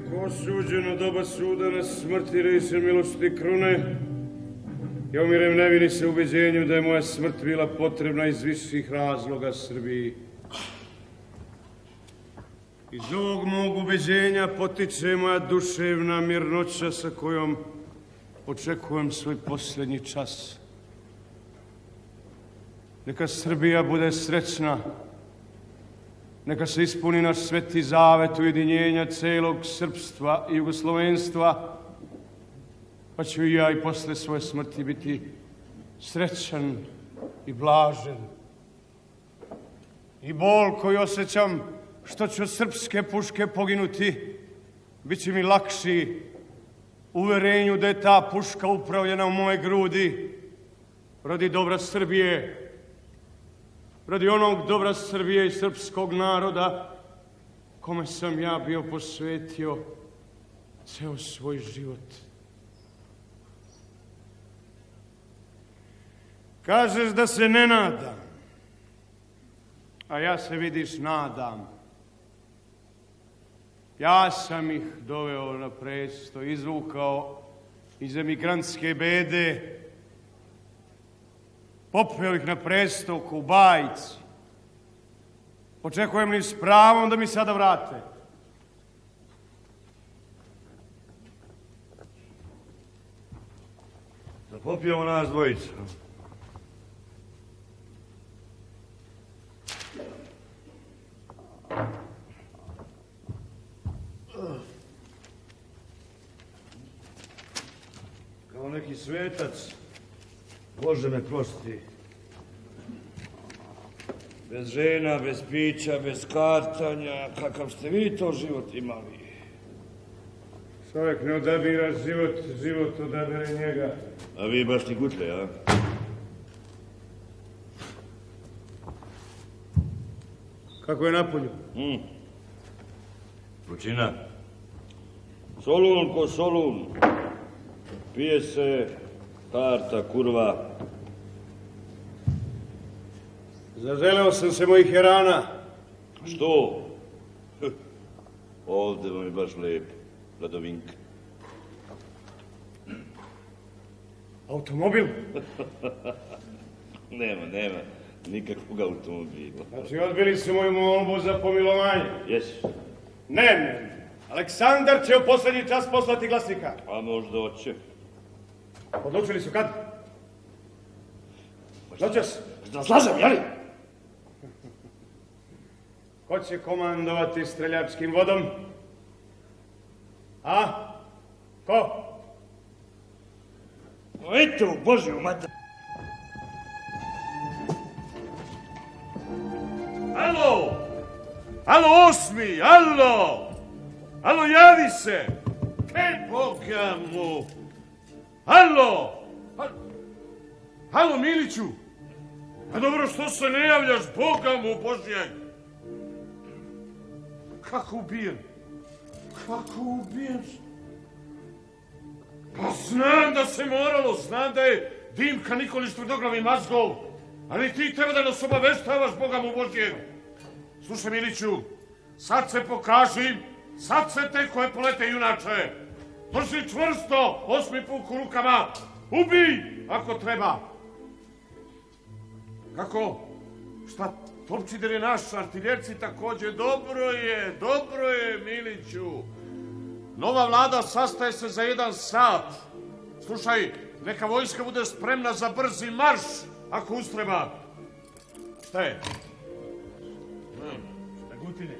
Osuđeno doba suda na smrti rejse milosti krune, ja umirem nevini se ubeđenju da je moja smrt bila potrebna iz viših razloga Srbiji. Iz ovog mog ubeđenja potiče moja duševna mirnoća sa kojom očekujem svoj posljednji čas. Neka Srbija bude srećna, neka se ispuni naš sveti zavet ujedinjenja celog srpstva i jugoslovenstva, pa ću i ja i posle svoje smrti biti srećan i blažen. I bol koji osjećam što ću od srpske puške poginuti, bit će mi lakši uverenju da je ta puška upravljena u moje grudi radi dobra Srbije, radi onog dobra Srbije i srpskog naroda kome sam ja bio posvetio ceo svoj život. Kažeš da se ne nadam, a ja se, vidiš, nadam. Ja sam ih doveo na presto, izvukao iz emigrantske bede, popeo ih na presto u bajci. Očekujem li s pravom da mi sada vrate? Da popijemo nas dvojica. Kao neki svetac, Bože me prosti. Bez žena, bez pića, bez kartanja, kakav ste vi to život imali? Čovjek ne odabira život, život odabire njega. A vi baš ni gutle, a? Kako je napolju? Vrućina. Solun ko solun. Pije se karta, kurva. Zaželeo sam se mojih jerana. Što? Ovde vam je baš lepo, Radovinka. Automobil? Nema nikakvog automobila. Znači, odbili su moju molbu za pomilovanje. Jesi? Ne. Aleksandar će u poslednji čas poslati glasnika. A možda hoće. Odlučili su kad? Noćas? Da slažem, jeli? Ko će komandovati streljačkim vodom? A? Ko? Eto, Bože, mater. Alo! Alo, osmi! Alo, javi se! Boga mu! Alo, Miliću! A dobro, što se ne javljaš, Boga mu, Božjeg? Kako ubijen? Pa znam da se moralo, znam da je Dimka Nikolić tvrdoglavi mazgol, ali ti treba da nas obaveštavaš, Boga mu Božjeg. Slušaj, Miliću, sad se pokaži, sad se teko je polete, junače. Drži čvrsto, osmi puk u rukama, ubij ako treba. Kako? Šta, Topčider je naš, artiljerci takođe, dobro je, Miliću. Nova vlada sastaje se za 1 sat. Slušaj, neka vojska bude spremna za brzi marš, ako ustreba. Šta je? Dragutine,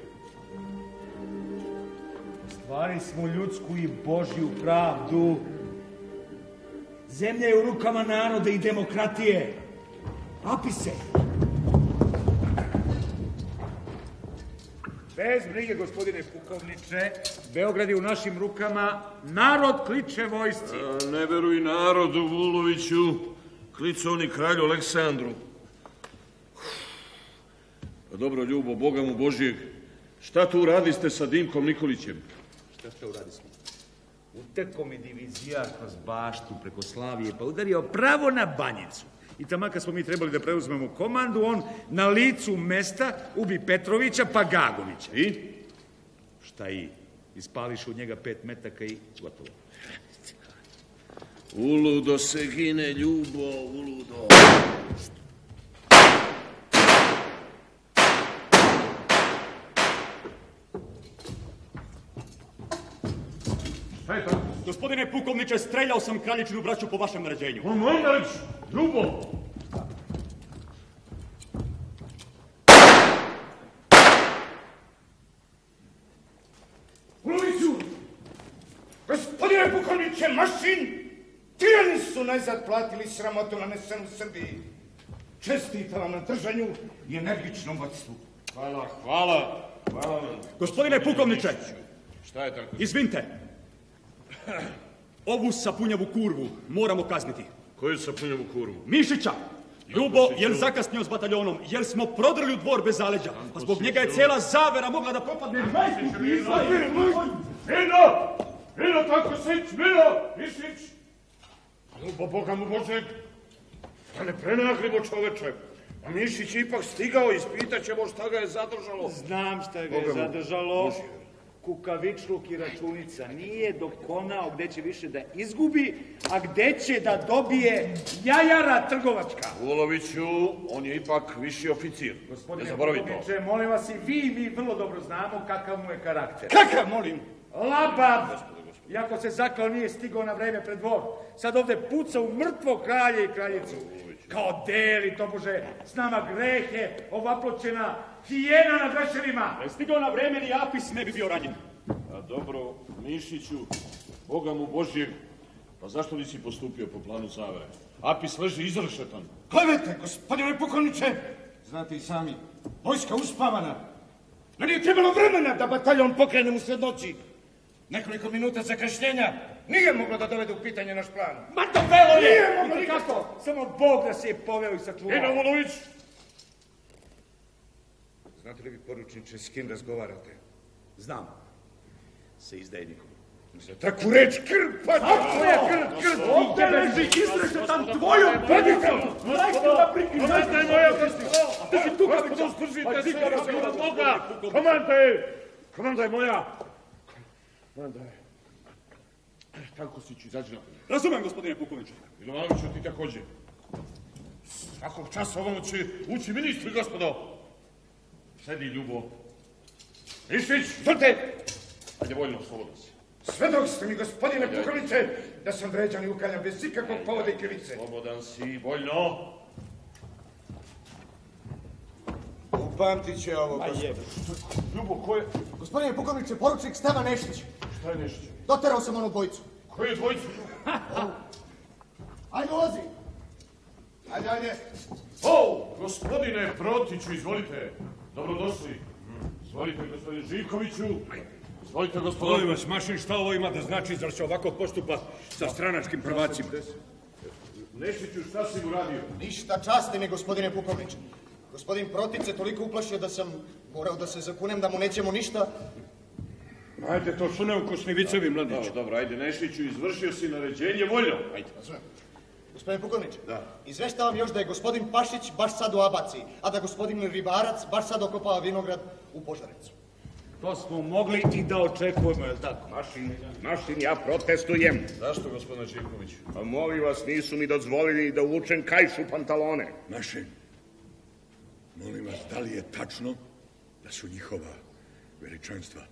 stvari smo ljudsku i Božju pravdu. Zemlja je u rukama naroda i demokratije. Api se! Bez brige, gospodine pukovniče, Beograd je u našim rukama, narod kliče vojsci. Ne veruj narodu, Vuloviću, kliče oni kralju Aleksandru. Pa dobro, Ljubo, Boga mu Božijeg, šta tu uradiste sa Dimkom Nikolićem? Šta uradismo? Uteko mi divizijar kroz baštu preko Slavije, pa udario pravo na Banjicu. I tamo kad smo mi trebali da preuzmemo komandu, on na licu mesta ubi Petrovića pa Gagovića. I? Šta i? Ispališ od njega 5 metaka i gotovo. Uludo se gine, Ljubo, uludo. Šta je tako? Gospodine pukovniče, streljao sam kraljičinu braću po vašem naređenju. Mandarić, Ljubo! Uloviću! Gospodine pukovniče, Mašin! Tirani su najzad platili sramotu nanesenu Srbiji. Čestitam vam na držanju i energičnom vodstvu. Hvala. Gospodine pukovniče! Šta je tako? Izvinite! Ovu sapunjavu kurvu moramo kazniti. Koju sapunjavu kurvu? Mišića! Ljubo, jel zakasnio s bataljonom? Jel smo prodrli u dvor bez zaleđa? Pa zbog njega je cijela zavera mogla da propadne. Milo, tako sić, Milo, Mišić! Ljubo, Boga mu Božeg, da ne prenaglimo čoveče. A Mišić je ipak stigao, ispitat ćemo šta ga je zadržalo. Znam šta ga je zadržalo. Kukavičluk i računica. Nije dokonao gde će više da izgubi, a gde će da dobije jajara trgovačka. Uloviću, on je ipak viši oficir. Gospodine pukovniče, molim vas i vi i mi vrlo dobro znamo kakav mu je karakter. Kakav, molim? Labav! Iako se zaklao nije stigao na vreme pred dvor. Sad ovde puca u mrtvo kralje i kraljicu. Kao deli, tobože, s nama grehe, ovaploćena hijena na vešerima. Da je stigao na vreme, ni Apis ne bi bio ranjen. A dobro, Mišiću, Boga mu Božjeg, pa zašto nisi postupio po planu zavere? Apis leži izrešetan. Gledajte, gospodine pukovniče, znate i sami, vojska uspavana. No nije trebalo vremena da bataljon pokrenemo usred noći. Nekoliko minuta zakašnjenja nije moglo da dovede u pitanje naš plan. Ma to velo je! Nije moglo nikako! Samo Bog nas je poveo i sačuvao. Ina Ulović! Znate li vi, poručniče, s kim razgovarate? Znam. Sa izdajnikom. Za takvu reč krpa! Tako je, krp! Ovdje leži izrešetan tvojom predicom! Lajte da prikriš! Komandaj moja vrsti! Ti si tu kako to spržite se od Boga! Komandaj moja! Komandaj. Tankosić, izađi napred. Razumem, gospodine pukovniče. Milovanoviću, ti također. Svakog časa ovamo će ući ministri, gospodo. Sedi, Ljubo. Mišić! Zrte! Ajde, voljno, slobodno si. Svedok ste mi, gospodine pukovniče, da sam vređan i ukaljan bez ikakvog povoda i krivice. Slobodan si, voljno. Upamtit će ovo, gospodine. Ljubo, ko je? Gospodine pukovniče, poručnik Stevan Nešić. Šta je Nešić? Doterao sam onu dvojicu. Koji je dvojicu? Ajde, ulazi. Ajde. O, gospodine Protiću, izvolite. Dobrodošli. Izvolite, gospodine Živkoviću. Izvolite, gospodine. Molim vas, Mašin, šta ovo ima da znači, zar se ovako postupa sa stranačkim prvacima? Nešiću, šta si uradio? Ništa, časti mi, gospodine pukovniče. Gospodin Protic se toliko uplašio da sam morao da se zakunem da mu nećemo ništa. Ajde, to su neukusni vicevi, mladić. Dobro, ajde, Nešiću, izvršio si naređenje, voljno. Ajde. Razumem. Gospodine pukovniče, izveštavam još da je gospodin Pašić baš sad u Abaciji, a da gospodin Ribarac baš sad okopava vinograd u Požarecu. To smo mogli i da očekujemo, je li tako? Mašin, ja protestujem. Zašto, gospodine Živković? A molim vas, nisu mi dozvolili da uvučem kajš u pantalone. Mašin, molim vas, da li je tačno da su njihova veličanstva?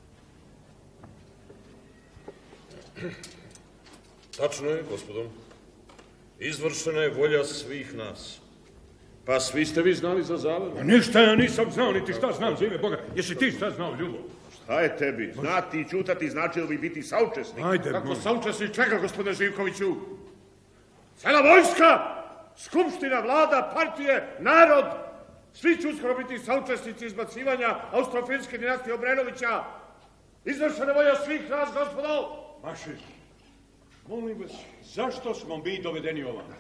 Tačno je, gospodom. Izvršena je volja svih nas. Pa svi ste vi znali za zaveru? A ništa ja nisam znao, niti šta znam za ime Boga. Jesi ti šta znao, Ljubo? Šta je tebi? Znati i čutati značilo bi biti saučesnik. Ajde, Kako saučesnik čega, gospodine Živkoviću? Cela vojska, skupština, vlada, partije, narod, svi će uskoro biti saučesnici izbacivanja austro-finske dinastije Obrenovića. Izvršena volja svih nas, gospodo! Mašin, molim vas, zašto smo mi dovedeni ovamo?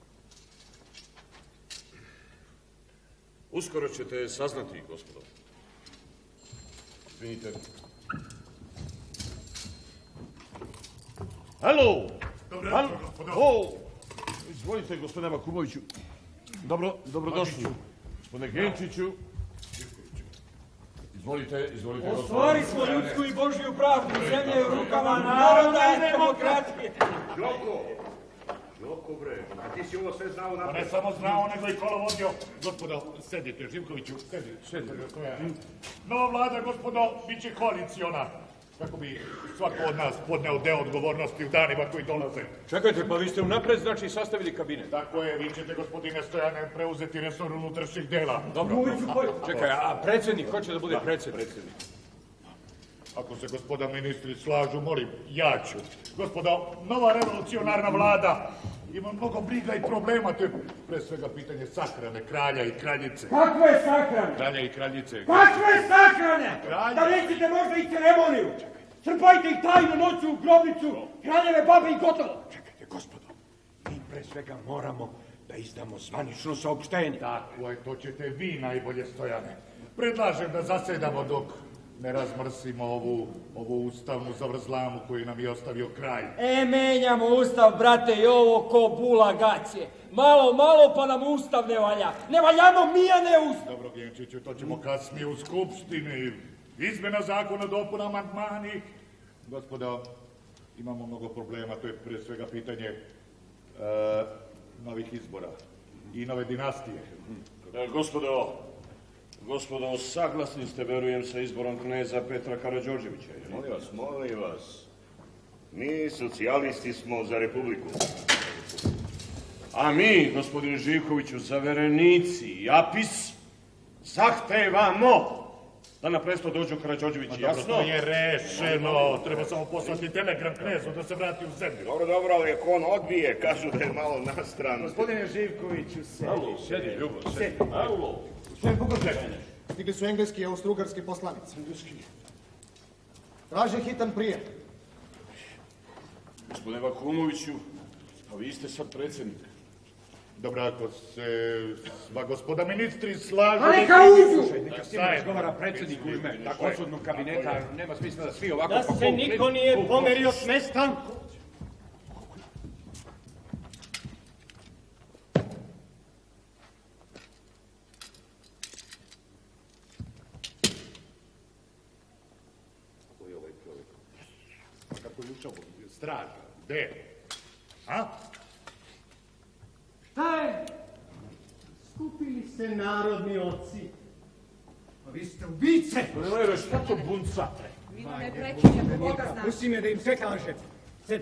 Uskoro ćete saznati, gospodo. Izvinite. Halo! Dobro jutro, gospodo. O! Izvolite, gospodine Makumoviću. Dobrodošli. Gospodine Genčiću. Izvolite, Ostvari smo ljudsku i Božju pravdu, zemlje u rukama naroda i demokratije. Joko bre, a ti si ovo sve znao napred. Pa ne samo znao, nego i kolo vodio. Gospodo, sedite, Živkoviću, sedite. Nova vlada, gospodo, bit će koaliciona. Kako bi svako od nas podneo deo odgovornosti u danima koji dolaze. Čekajte, pa vi ste unapred, znači, sastavili kabinet. Tako je, vi ćete, gospodine Stojane, preuzeti resor unutrašnjih dela. Dobro. Čekaj, a predsjednik, ko će da bude predsjednik? Ako se gospoda ministri slažu, molim, ja ću. Gospodo, nova revolucionarna vlada ima mnogo briga i problema, to je pre svega pitanje sahrane kralja i kraljice. Kakve sahrane? Kralja i kraljice. Kakve sahrane? Da nećete možda i ceremoniju. Trpajte ih tajnu noću u grobnicu, kraljeve babe i gotovo. Čekajte, gospodo, mi pre svega moramo da izdamo zvanično saopštenje. Tako je, to ćete vi najbolje, Stojane. Predlažem da zasedamo dok ne razmrsimo ovu ustavnu zavrzlamu koju nam je ostavio kraj. Menjamo ustav, brate, i ovo ko bula gaće. Malo pa nam ustav ne valja. Ne valjamo mi, a ne ustav. Dobro, Genčiću, to ćemo kasnije u skupštini. Izmena zakona, dopuna, amandmani. Gospodo, imamo mnogo problema, to je pre svega pitanje novih izbora i nove dinastije. Gospodo, saglasni ste, verujem, sa izborom kneza Petra Karađorđevića. Molim vas. Mi, socijalisti, smo za republiku. A mi, gospodine Živkoviću, zaverenici i apis, zahtevamo da na presto dođu Karađorđevići, jasno? To je rešeno. Treba samo poslati telegram knezu da se vrati u zemlju. Dobro, ali ako on odbije, kažu da je malo na stranu. Gospodine Živkoviću, Sedi, Ljubo, sedi. Gospodin Puković, stigli su engleski i austrougarski poslanici. Traže hitan prijem. Gospodine Vakumoviću, a vi ste sad predsjednik. Dobro, ako se sva gospoda ministri slažu... A neka uđu! Neka s tim razgovara predsjednik u ime tako odsudnog kabineta, nema smisla da svi ovako... Da se niko nije pomerio s mesta. Kako je učao straža? Gde? A? Šta je? Skupili se narodni oci. A vi ste ubice! Lero, šta to buncate? Vino ne prekinje, po Boga zna. Pusti me da im sve kažem. Sedi.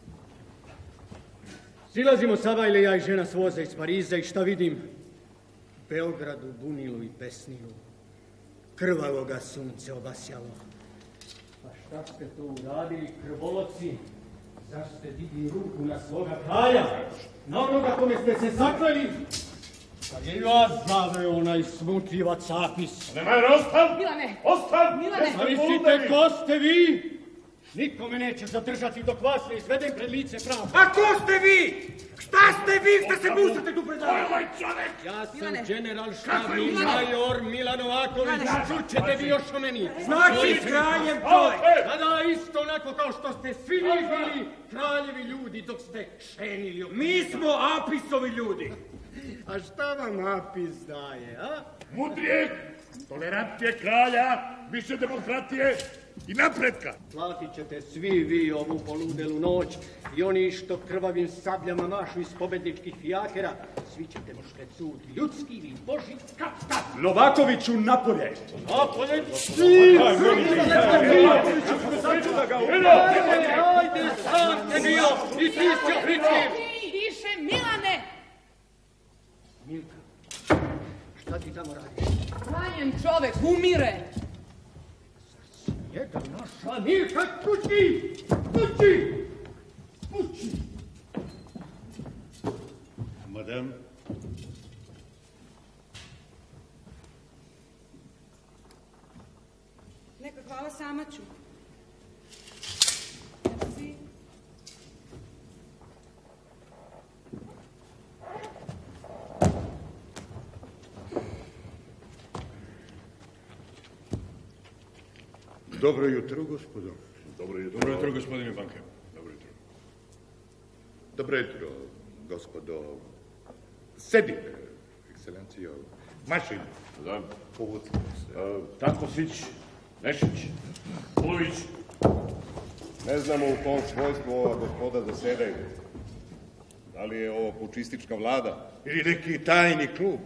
Silazimo Savajle, ja i žena s voza iz Pariza i šta vidim? U Beogradu bunilu i pesniju. Krvavo ga sunce obasjalo. Pa šta ste to uradili, krvoloci? Zašto ste digli ruku na svoga kralja? Na onoga kome ste se zakleli? Kad je vas zaveo onaj smutljivac Apis. Nemaj, ostav! Milane! Ostav! Milane! Mislite ko ste vi? Niko me neće zadržati dok vas ne izvedem pred lice pravde. A ko ste vi? Šta ste vi što se busate tu pred nama? Ja sam general štabni major Milan Novaković. Čućete vi još o meni. Znači kraljem čovjek. Da, isto onako kao što ste svi vi bili kraljevi ljudi dok ste šenili. Mi smo Apisovi ljudi. A šta vam Apis daje, a? Mudrijeg, tolerantnije kralja, više demokratije i napretka. Platit ćete svi vi ovu poludelu noć i oni što krvavim sabljama mašu iz pobedničkih fijakera, svi ćete pred sud ljudski ili boži kap. Novakoviću, napolje! Napolje? Ajde, stavte bio i svišću pričim! Više, Milane! Milka, šta ti tamo radiš? Ranjen čovek umire! Jedan naša Milka, kući! Kući! Kući! Madame? Neka, hvala, sama ću. Merci. Dobro jutro, gospodo. Dobro jutro. Dobro jutro, gospodine banker. Dobro jutro. Dobro jutro, gospodo. Sedite, ekscelencijo. Mašin. Da. Povucite se. Takosić, Nešić, Ulović. Ne znamo u kom svojstvu ova gospoda zasedaju. Da li je ovo pučistička vlada? Ili neki tajni klub?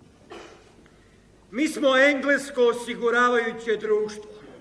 Mi smo englesko osiguravajuće društvo.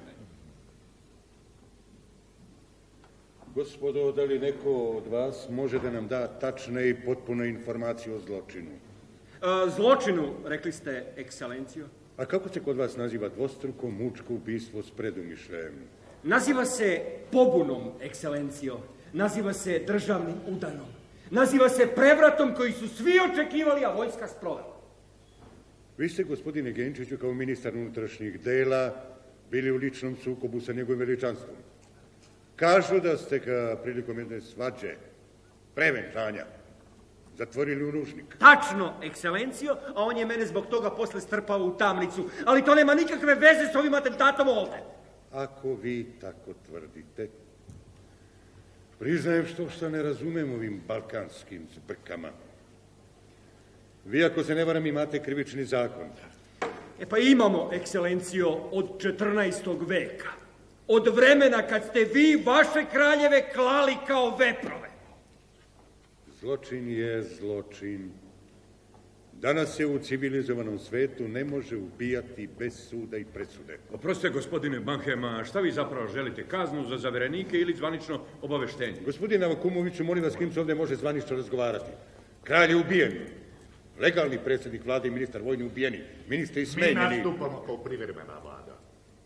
Gospodo, da li neko od vas može da nam da tačne i potpune informacije o zločinu? Zločinu, rekli ste, ekscelencijo? A kako se kod vas naziva dvostruko mučko ubistvo s predumišljajem? Naziva se pobunom, ekscelencijo. Naziva se državnim udarom. Naziva se prevratom koji su svi očekivali, a vojska sprovela. Vi ste, gospodine Genčiću, kao ministar unutrašnjih dela, bili u ličnom sukobu sa njegovim veličanstvom. Kažu da ste ga prilikom jedne svađe, prevenčanja, zatvorili u ružnik. Tačno, ekscelencijo, a on je mene zbog toga posle strpao u tamnicu. Ali to nema nikakve veze s ovim atentatom ovde. Ako vi tako tvrdite, priznajem što ne razumem ovim balkanskim zbrkama. Vi, ako se ne varam, imate krivični zakon. E pa imamo, ekscelencijo, od 14. veka. Od vremena kad ste vi vaše kraljeve klali kao veprove. Zločin je zločin. Danas se u civilizovanom svetu ne može ubijati bez suda i presude. Oprostite, gospodine Banhema, šta vi zapravo želite? Kaznu za zaverenike ili zvanično obaveštenje? Gospodine Vakumoviću, molim vas, s kim se ovdje može zvanično razgovarati? Kralj je ubijen. Legalni predsjednik vlade i ministar vojni ubijeni. Ministri smenjeni. Mi nastupamo kao privremena vlada.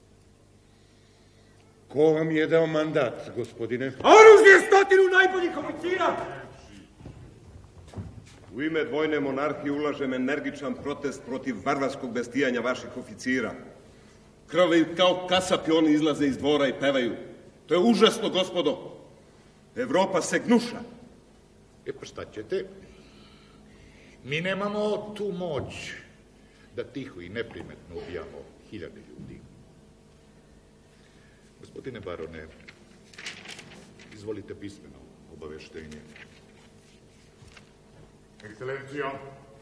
Ko vam je dao mandat, gospodine? Oružje 100 najboljih oficira! U ime dvojne monarhije ulažem energičan protest protiv varvarskog bestijanja vaših oficira. Krvavi kao kasapi, oni izlaze iz dvora i pevaju. To je užasno, gospodo. Evropa se gnuša. E pa šta ćete? Mi nemamo tu moć da tiho i neprimetno ubijamo 1000 ljudi. Gospodine barone, izvolite pismeno obaveštenje. Ekscelencijo.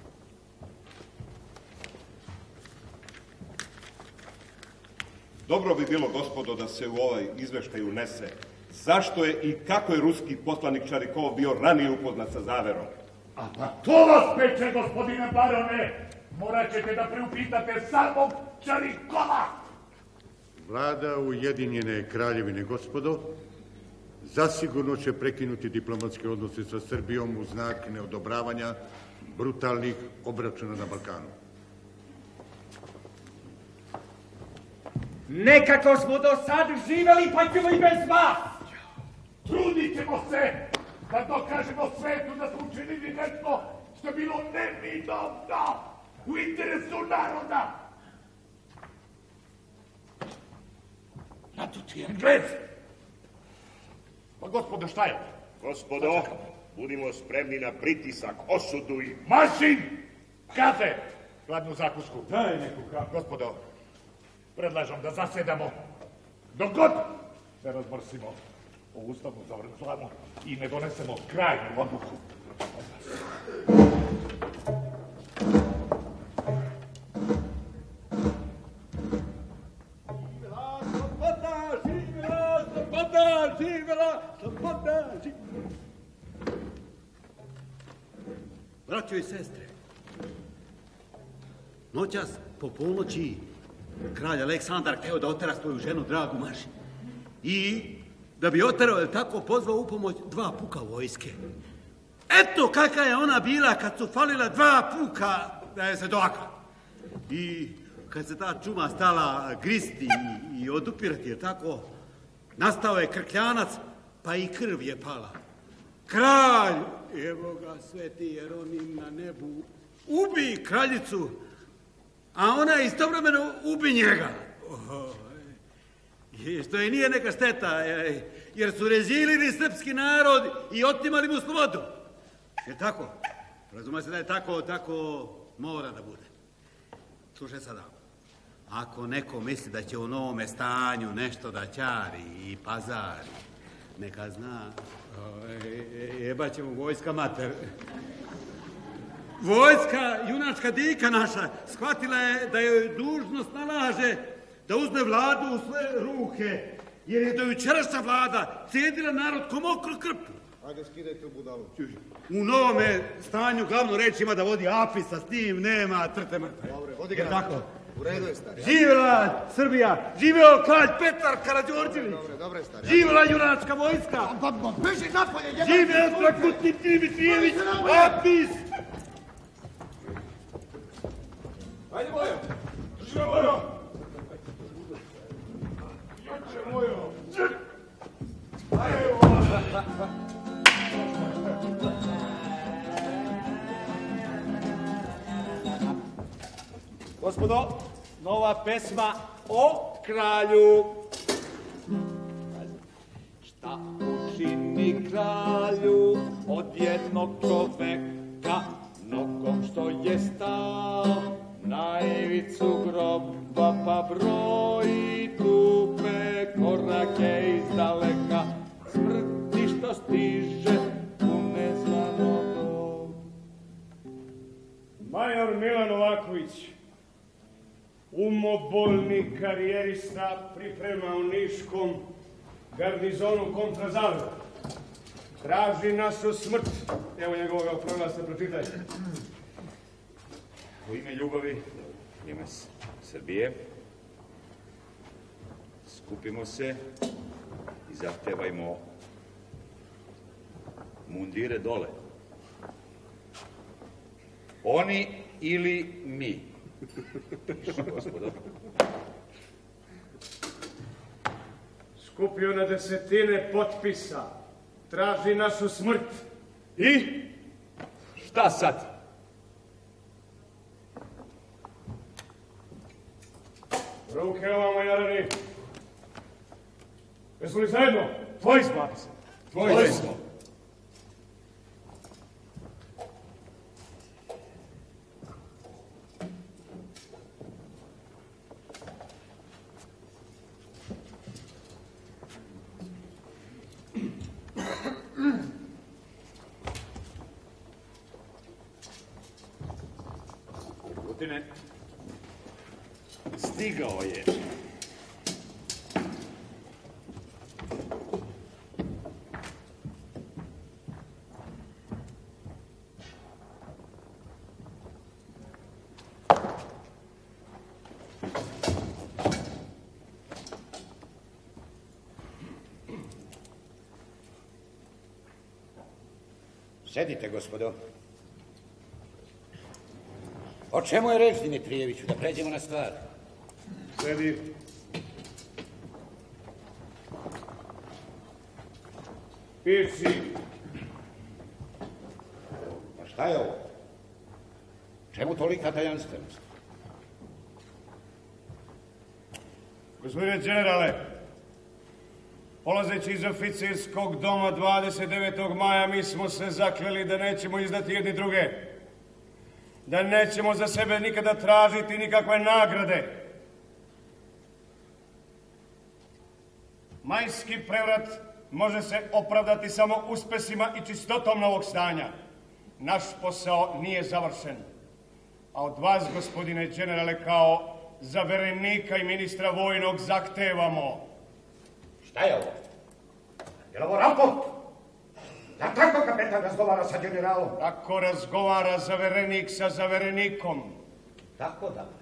Dobro bi bilo, gospodo, da se u ovaj izveštaj unese zašto je i kako je ruski poslanik Čarikov bio ranije upoznat sa zaverom. A pa to vas peče, gospodine barone! Morat ćete da priupitate samog Čarikova! Vlada Ujedinjene kraljevine, gospodo, zasigurno će prekinuti diplomatske odnose sa Srbijom u znak neodobravanja brutalnih obračuna na Balkanu. Nekako smo do sad živeli, pa ćemo i bez vas! Trudit ćemo se da dokažemo svetu da smo učinili nešto što je bilo neminovno u interesu naroda. Natuti Englez! Pa gospodo, šta je? Gospodo, budimo spremni na pritisak, osudu i... Mašin! Kafe! Hladnu zakusku. Daj neku kafu. Gospodo, predlažem da zasedamo dok god se razmrsimo o ustavnu zavrzlamu i ne donesemo krajnju odluku. Braćo i sestre, noćas po ponoći kralj Aleksandar hteo da otera svoju ženu dragu Maši. I da bi oterao, je tako, pozvao u pomoć 2 puka vojske. Eto kakva je ona bila kad su falila 2 puka da je se doakla. I kad se ta čuma stala gristi i odupirati, je tako, nastao je krkljanac, pa i krv je pala. Kralj, evo ga sveti Jeronim na nebu, ubi kraljicu, a ona istovremeno ubi njega. Što je nije neka šteta, jer su rezilili srpski narod i otimali mu slobodu. Je tako? Razume se da je tako mora da bude. Slušaj sada, ako neko misli da će u novome stanju nešto da ćari i pazari, neka zna, jebat će mu vojska mater. Vojska, junačka dika naša, shvatila je da joj dužnost nalaže da uzme vladu u svoje ruke, jer je dojučerašnja vlada cedila narod ko mokru krpu. Ajde, skidajte u budalu. U novome stanju glavnu reč ima da vodi Apisa, s njim nema trte mrtve. Dobre, vodi ga tako. U redu je, stari. Živjela Srbija, živjeo kralj Petar Karađorđević. Dobre, stari. Živjela junačka vojska. Beži napolje, jeba! Živjel Strakutni Dimitrijević, Apis. Ajde, Bojo! Drži ga, Bojo! Jače, Bojo! Gospodo, nova pesma o kralju. Šta učini kralju od jednog čoveka, nogom što je stao na ivicu groba, pa broji tupe korake izdaleka, smrti što stiže u nezvano dob. Major Milan Novaković, umobolni karijerista, priprema u Niškom garnizonu kontra Zagreb. Traži našu smrt. Evo njegovoga proglasa, pročitajte. U ime ljubavi, u ime Srbije, skupimo se i zahtevajmo mundire dole. Oni ili mi. Piše, gospodo. Skupio na desetine potpisa. Traži našu smrt. I? Šta sad? Ruke ovamo, jarani. Jesu li zajedno? Tvoji smo, Apise. Tvoji smo. Gospodine, stigao je. Sedite, gospodo. O čemu je reč, Dimitrijeviću, da pređemo na stvar? Sedi. Piši. Pa šta je ovo? Čemu tolika tajanstvenost? Gospodine generale, polazeći iz oficirskog doma 29. maja, mi smo se zakleli da nećemo izdati jedni druge, da nećemo za sebe nikada tražiti nikakve nagrade. Majski prevrat može se opravdati samo uspesima i čistotom novog stanja. Naš posao nije završen. A od vas, gospodine generale, kao zaverenika i ministra vojnog, zahtevamo. Šta je ovo? Je li ovo raport? Da tako kapetan razgovara sa generalom? Tako razgovara zaverenik sa zaverenikom. Tako, dakle.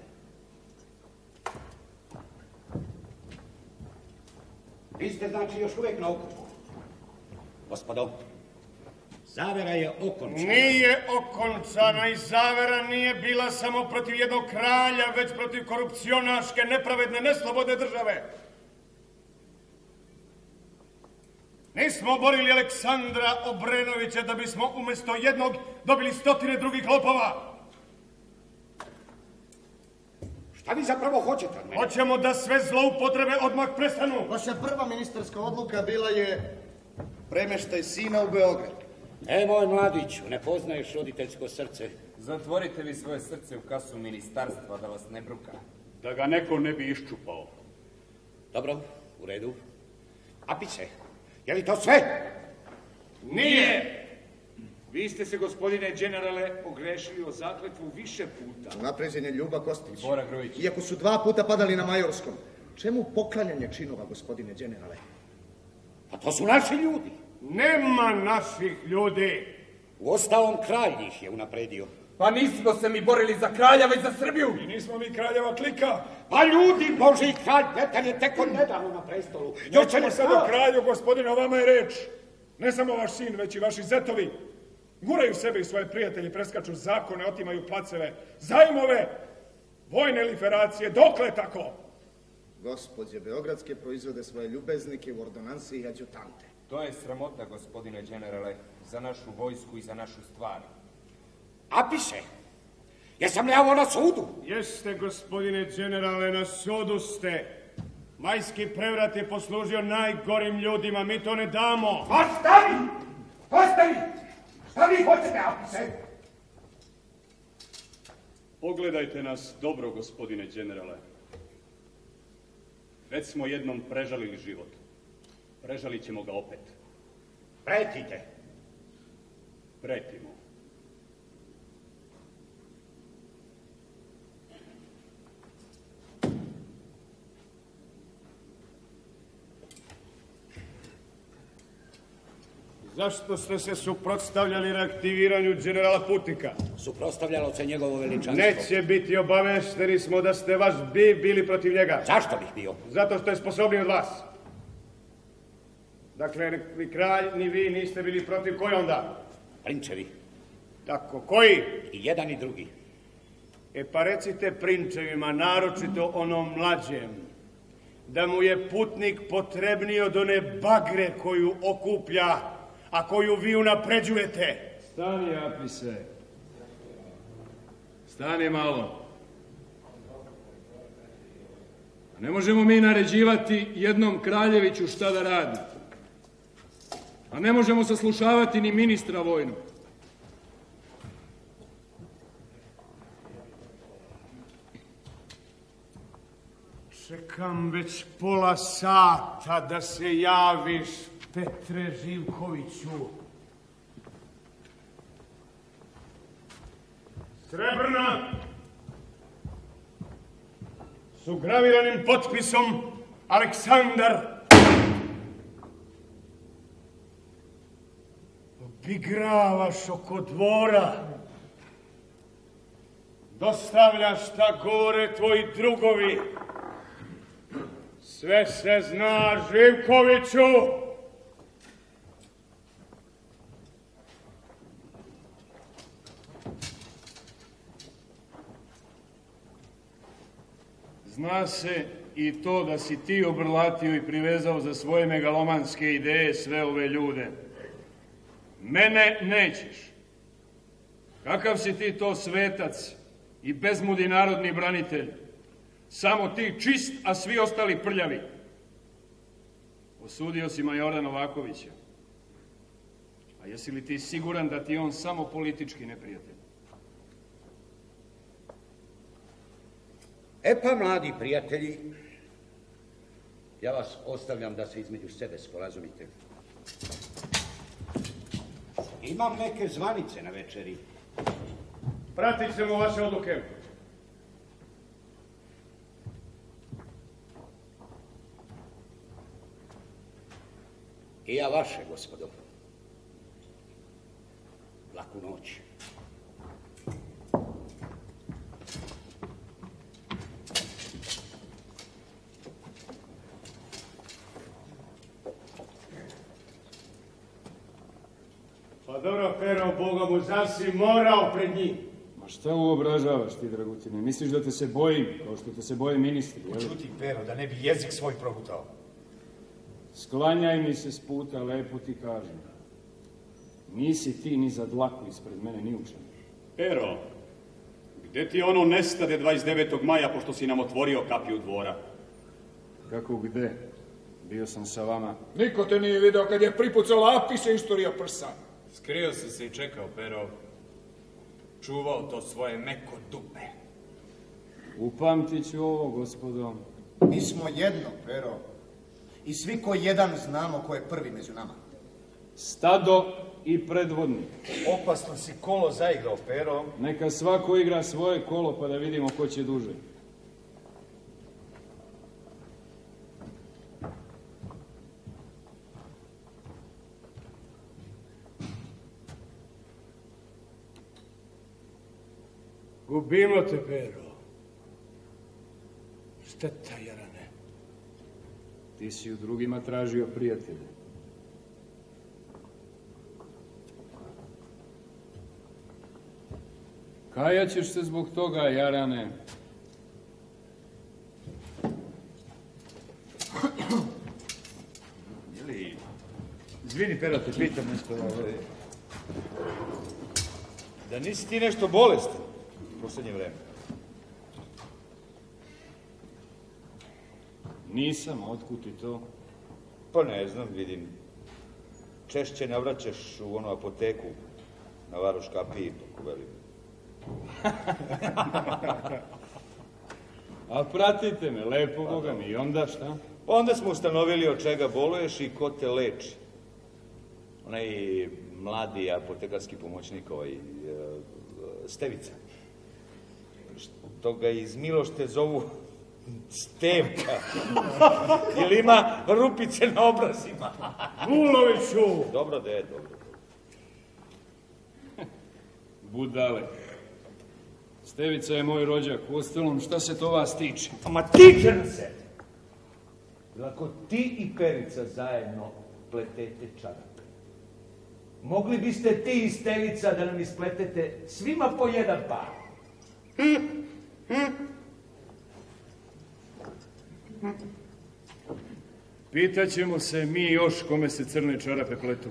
Vi ste, znači, još uvijek na okupu. Gospodo, zavera je okončana. Nije okončana i zavera nije bila samo protiv jednog kralja, već protiv korupcionaške, nepravedne, neslobodne države. Nismo oborili Aleksandra Obrenovića da bismo umjesto jednog dobili stotine drugih lopova. Šta vi zapravo hoćete od mene? Hoćemo da sve zloupotrebe odmah prestanu. Vaša prva ministarska odluka bila je premeštaj sina u Beograd. Moj mladiću, ne poznaješ roditeljsko srce. Zatvorite vi svoje srce u kasu ministarstva da vas ne bruka. Da ga neko ne bi iščupao. Dobro, u redu. Apice, je li to sve? Nije. Vi ste se, gospodine generale, ogrešili o zakletvu više puta. Unapređen je Ljuba Kostić. Bora Grujić. Iako su 2 puta padali na Majorskom. Čemu poklanjanje činova, gospodine generale? Pa to su naši ljudi. Nema naših ljudi. Uostalom, kralj ih je unapredio. Pa nismo se mi borili za kralja, već za Srbiju. I nismo mi kraljeva klika. Pa ljudi, Boži, kralj Petar je tek nedavno na prestolu. Doćemo sad o kralju, gospodine, o vama je reč. Ne samo vaš sin, već i vaši zetovi. Guraju sebe i svoje prijatelji, preskaču zakone, otimaju placeve, zajmove, vojne liferacije. Dokle tako? Gospođe Beogradske proizvode svoje ljubeznike u ordonansi i adjutante. To je sramota, gospodine generale, za našu vojsku i za našu stvar. A piše, jesam li ja ovo na sudu? Jeste, gospodine generale, na sudu ste. Majski prevrat je poslužio najgorim ljudima, mi to ne damo. Ostavi! Ostavi! Šta vi hoćete, Apise? Pogledajte nas dobro, gospodine generale. Već smo jednom prežalili život. Prežalit ćemo ga opet. Pretite. Pretimo. Zašto ste se suprotstavljali reaktiviranju generala Putnika? Suprotstavljalo se njegovo veličanstvo. Neće biti, obavešteni smo da ste vaš bili protiv njega. Zašto bih bio? Zato što je sposobniji od vas. Dakle, ni kralj, ni vi niste bili protiv koji onda? Prinčevi. Tako, koji? I jedan i drugi. E pa recite prinčevima, naročito onom mlađem, da mu je Putnik potrebniji od one bagre koju okuplja, a koju vi unapređujete. Stani, Apise. Stani malo. Ne možemo mi naređivati jednom kraljeviću šta da radi. A ne možemo saslušavati ni ministra vojnog. Čekam već pola sata da se javiš, Petre Živkoviću. Srebrna, s ugraviranim potpisom Aleksandar. Obigravaš oko dvora. Dostavljaš šta govore tvoji drugovi. Sve se zna, Živkoviću. Zna se i to da si ti obrlatio i privezao za svoje megalomanske ideje sve ove ljude. Mene nećeš. Kakav si ti to svetac i bezmudi narodni branitelj? Samo ti čist, a svi ostali prljavi. Osudio si majora Novakovića. A jesi li ti siguran da ti je on samo politički neprijatelj? E pa, mladi prijatelji, ja vas ostavljam da se između sebe sporazumite. Imam neke zvanice na večeri. Pratit ćemo vaše odluke. I ja vaše, gospodo. Laku noć. Pa dobro, Pero, Boga mu, zar si morao pred njim? Ma šta uobražavaš ti, Dragutine? Misliš da te se bojim, kao što te se boje ministri, jel? Čuti, Pero, da ne bi jezik svoj progutao. Sklanjaj mi se s puta, lepo ti kažem. Nisi ti ni za dlaku ispred mene ni učen. Pero, gde ti ono nestade 29. maja, pošto si nam otvorio kapiju dvora? Kako gde? Bio sam sa vama. Niko te nije video kad je pripucala Apise istorija prsa. Skrio si se i čekao, Pero. Čuvao to svoje meko dupe. Upamtit ću ovo, gospodo. Mi smo jedno, Pero. I svi ko jedan znamo ko je prvi među nama. Stado i predvodnik. Opasno si kolo zaigrao, Pero. Neka svako igra svoje kolo pa da vidimo ko će duže. Gubimo te, Pero. Šteta, Jarane. Ti si u drugima tražio prijatelje. Kajat ćeš se zbog toga, Jarane. Izvini, Pero, te pitam nešto. Da nisi ti nešto bolestan u posljednje vreme? Nisam, otkud ti to? Pa ne znam, vidim. Češće navraćaš u onu apoteku na Varoš kapiji, kako velim. A pratite me, lepo Boga mi, i onda šta? Onda smo ustanovili od čega boluješ i ko te leči. Onaj mladi apotekarski pomoćnik, Stevica. Što ga iz Milošte zovu Stevka. Ili ima rupice na obrazima. Vuloviću! Dobro, dobro. Budale. Stevica je moj rođak, uostalom šta se to vas tiče? Ma tiče nam se! Ako ti i Perica zajedno pletete čarape, mogli biste ti i Stevica da nam ispletete svima po jedan par. Pitaćemo se mi još kome se crne čarape pletu.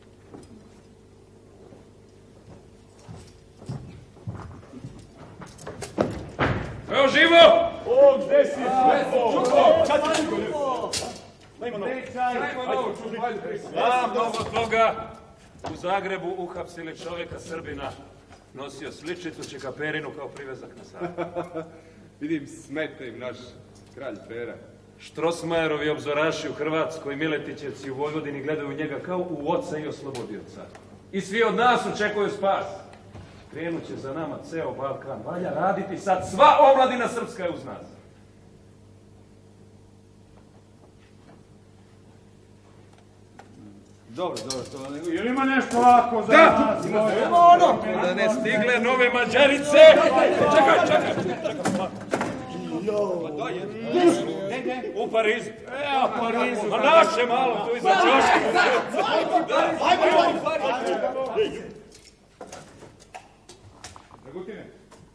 Evo živo! O, gde si? Čupo! Znam mnogo toga. U Zagrebu uhapsili čovjeka Srbina. Nosio sličicu čekaperinu kao privezak na sat. Vidim, smeta im naš kralj Pera. Štrosmajerovi obzoraši u Hrvatskoj, Miletićevci u Vojvodini gledaju u njega kao u oca i oslobodioca. I svi od nas očekuju spas. Krenut će za nama ceo Balkan. Valja raditi sad, sva omladina srpska je uz nas. Dobro, to Jel ima nešto ovako za nas? Ima ono! Da ne stigle nove Mađarice! Čekaj! U Parizu. U Parizu. Ma naše malo, tu iza Ćoška. Dragutine,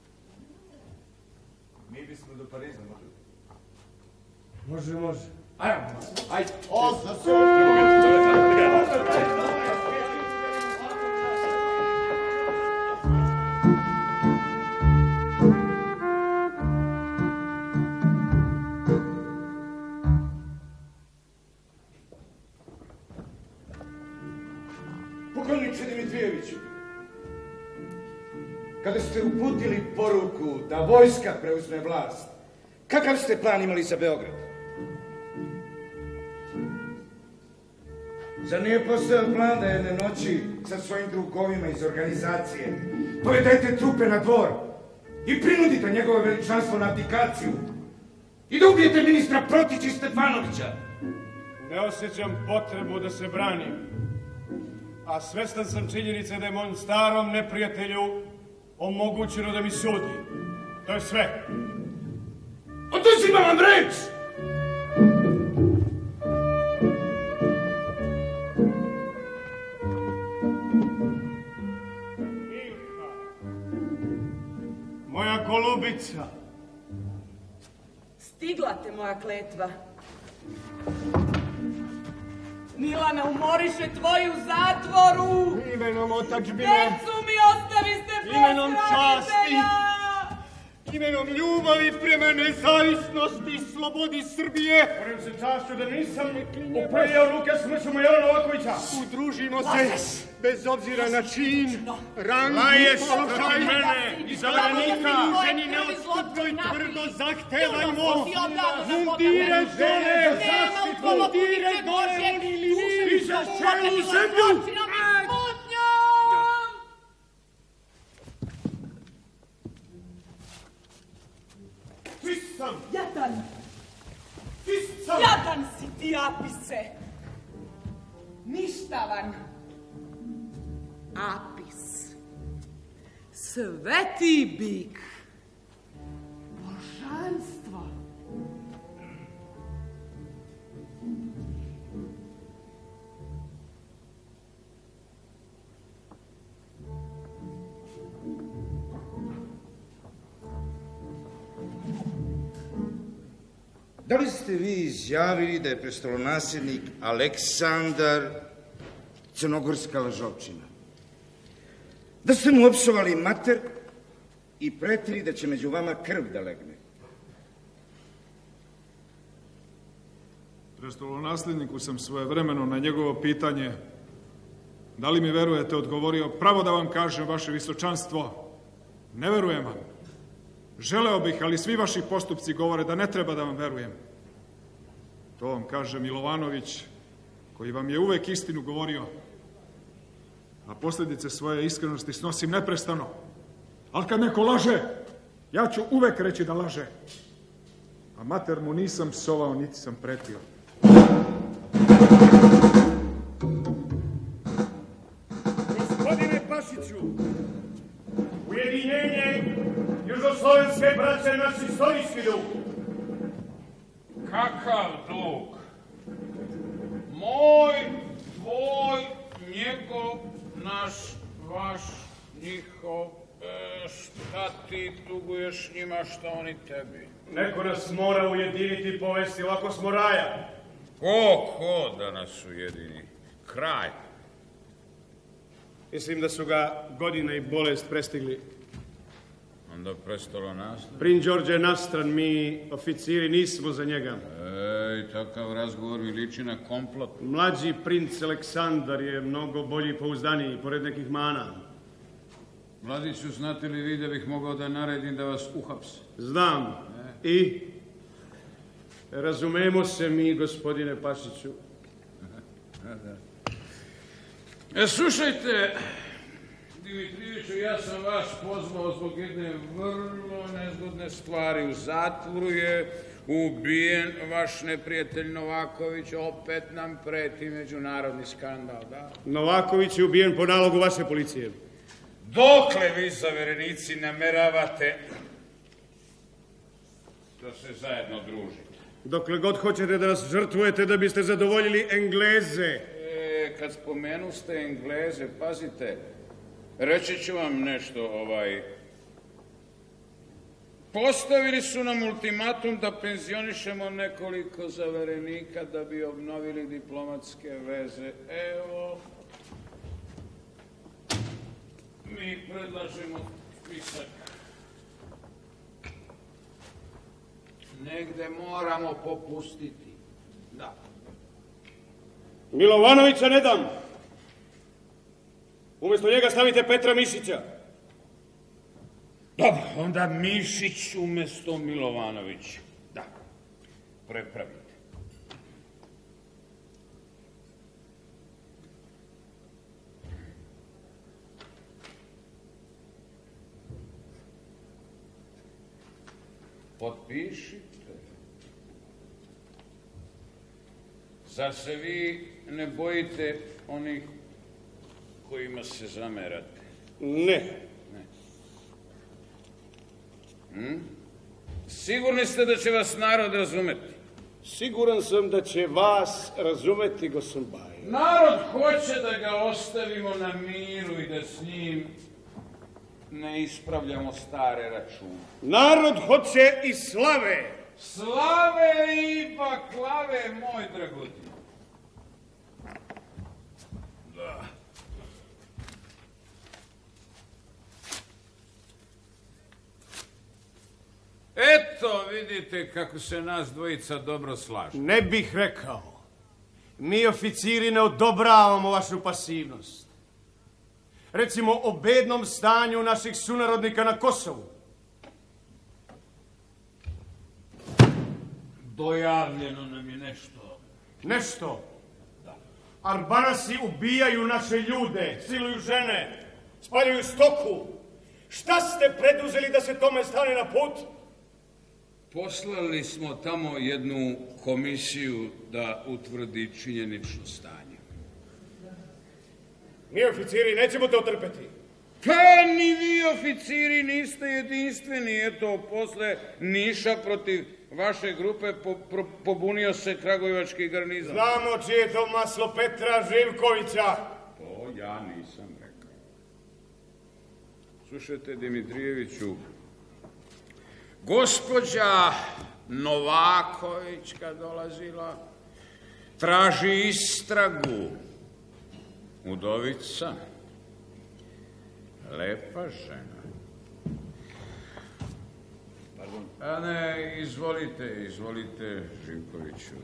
mi bismo do Pariza mogli. Može. Ajde. Pukovniče Dimitrijeviću, kada ste uputili poruku da vojska preuzme vlast, kakav ste plan imali za Beograd? Zar nije postojao plan da jedne noći sa svojim drugovima iz organizacije povedete trupe na dvor i prinudite njegovo veličanstvo na abdikaciju i da ubijete ministra Protić i Stefanovića? Ne osjećam potrebu da se branim, a svestan sam činjenice da je mom starom neprijatelju omogućeno da mi sudi. To je sve. Oduzimam vam reč! Moja golubica. Stigla te moja kletva. Milana umoriše tvoju zatvoru. Imenom otadžbine. Decu mi ostaviste bez Imenom časti. roditelja. Imenom ljubavi prema nezavisnosti i slobodi Srbije. Moram se čašću da nisam uprijao ruke smrću Jelena Novakovića. Udružimo se bez obzira na čin, rang Laješ i položaj. protiv mene i zelenika. Udruženi neodstupno i tvrdo zahtevajmo mundire dole, mundire dole, unili mir. Dižeš cijelu zemlju! Čist sam! Jadan! Čist sam! Jadan si ti, Apise! Ništavan! Apis! Sveti bik! Božanstvo! Da li ste vi izjavili da je prestolonasljednik Aleksandar crnogorska lažovčina? Da ste mu opsovali mater i pretili da će među vama krv da legne? Prestolonasljedniku sam svojevremeno na njegovo pitanje da li mi verujete odgovorio: pravo da vam kažem, vaše visočanstvo, ne verujem vam. Želeo bih, ali svi vaši postupci govore da ne treba da vam verujem. To vam kaže Milovanović, koji vam je uvek istinu govorio, a posljedice svoje iskrenosti snosim neprestano. Ali kad neko laže, ja ću uvek reći da laže. A mater mu nisam psovao, niti sam pretio. Gospodine Pašiću, ujedinjenje južoslovenske braće je naš istorijski dug. Kakav dug? Moj, tvoj, njegov, naš, vaš, njihov, šta ti duguješ njima, šta oni tebi? Neko nas mora ujediniti i povesti, ovako smo raja. Ko da nas ujedini? Kraj. Mislim da su ga godina i bolest prestigli. Onda prestolonasljednik? Princ Đorđe je nastran, mi oficiri nismo za njega. Ej, takav razgovor mi liči na komplot. Mlađi princ Aleksandar je mnogo bolji i pouzdaniji, pored nekih mana. Mladiću, znate li vi da bih mogao da naredim da vas uhapse? Znam. I? Razumemo se mi, gospodine Pašiću. Slušajte, Dimitrijeviću, ja sam vas pozvao zbog jedne vrlo nezgodne stvari. U zatvoru je ubijen vaš neprijatelj Novaković, opet nam preti međunarodni skandal, da? Novaković je ubijen po nalogu vaše policije. Dokle vi, zaverenici, nameravate da se zajedno družite? Dokle god hoćete da nas žrtvujete da biste zadovoljili Engleze. Kad spomenu ste Engleze, pazite, reći ću vam nešto, postavili su nam ultimatum da penzionišemo nekoliko zaverenika da bi obnovili diplomatske veze. Evo, mi predlažemo spisak. Negde moramo popustiti. Da. Milovanovića ne dam. Umjesto njega stavite Petra Mišića. Dobro, onda Mišić umjesto Milovanovića. Da, prepravite. Potpišite. Zar se vi ne bojite onih kojima se zamerate? Ne. Sigurni ste da će vas narod razumeti? Siguran sam da će vas razumeti, Gosolbaj. Narod hoće da ga ostavimo na miru i da s njim ne ispravljamo stare račune. Narod hoće i slave. Slave i baklave, moj dragotin. Da. Eto, vidite kako se nas dvojica dobro slažu. Ne bih rekao. Mi oficiri ne odobravamo vašu pasivnost. Recimo o bednom stanju naših sunarodnika na Kosovu. Dojavljeno nam je nešto. Nešto? Da. Arbanasi ubijaju naše ljude, siluju žene, spaljuju stoku. Šta ste preduzeli da se tome stane na put? Poslali smo tamo jednu komisiju da utvrdi činjenično stanje. Mi oficiri nećemo to trpeti. Pa ni vi oficiri niste jedinstveni. Eto, posle Niša protiv vaše grupe pobunio se Kragujevački garnizam. Znamo čije je to maslo Petra Živkovića. To ja nisam rekao. Slušajte, Dimitrijeviću, gospođa Novaković kad dolazila, traži istragu. Udovica, lepa žena. Pardon? A ne, izvolite, Živkoviću.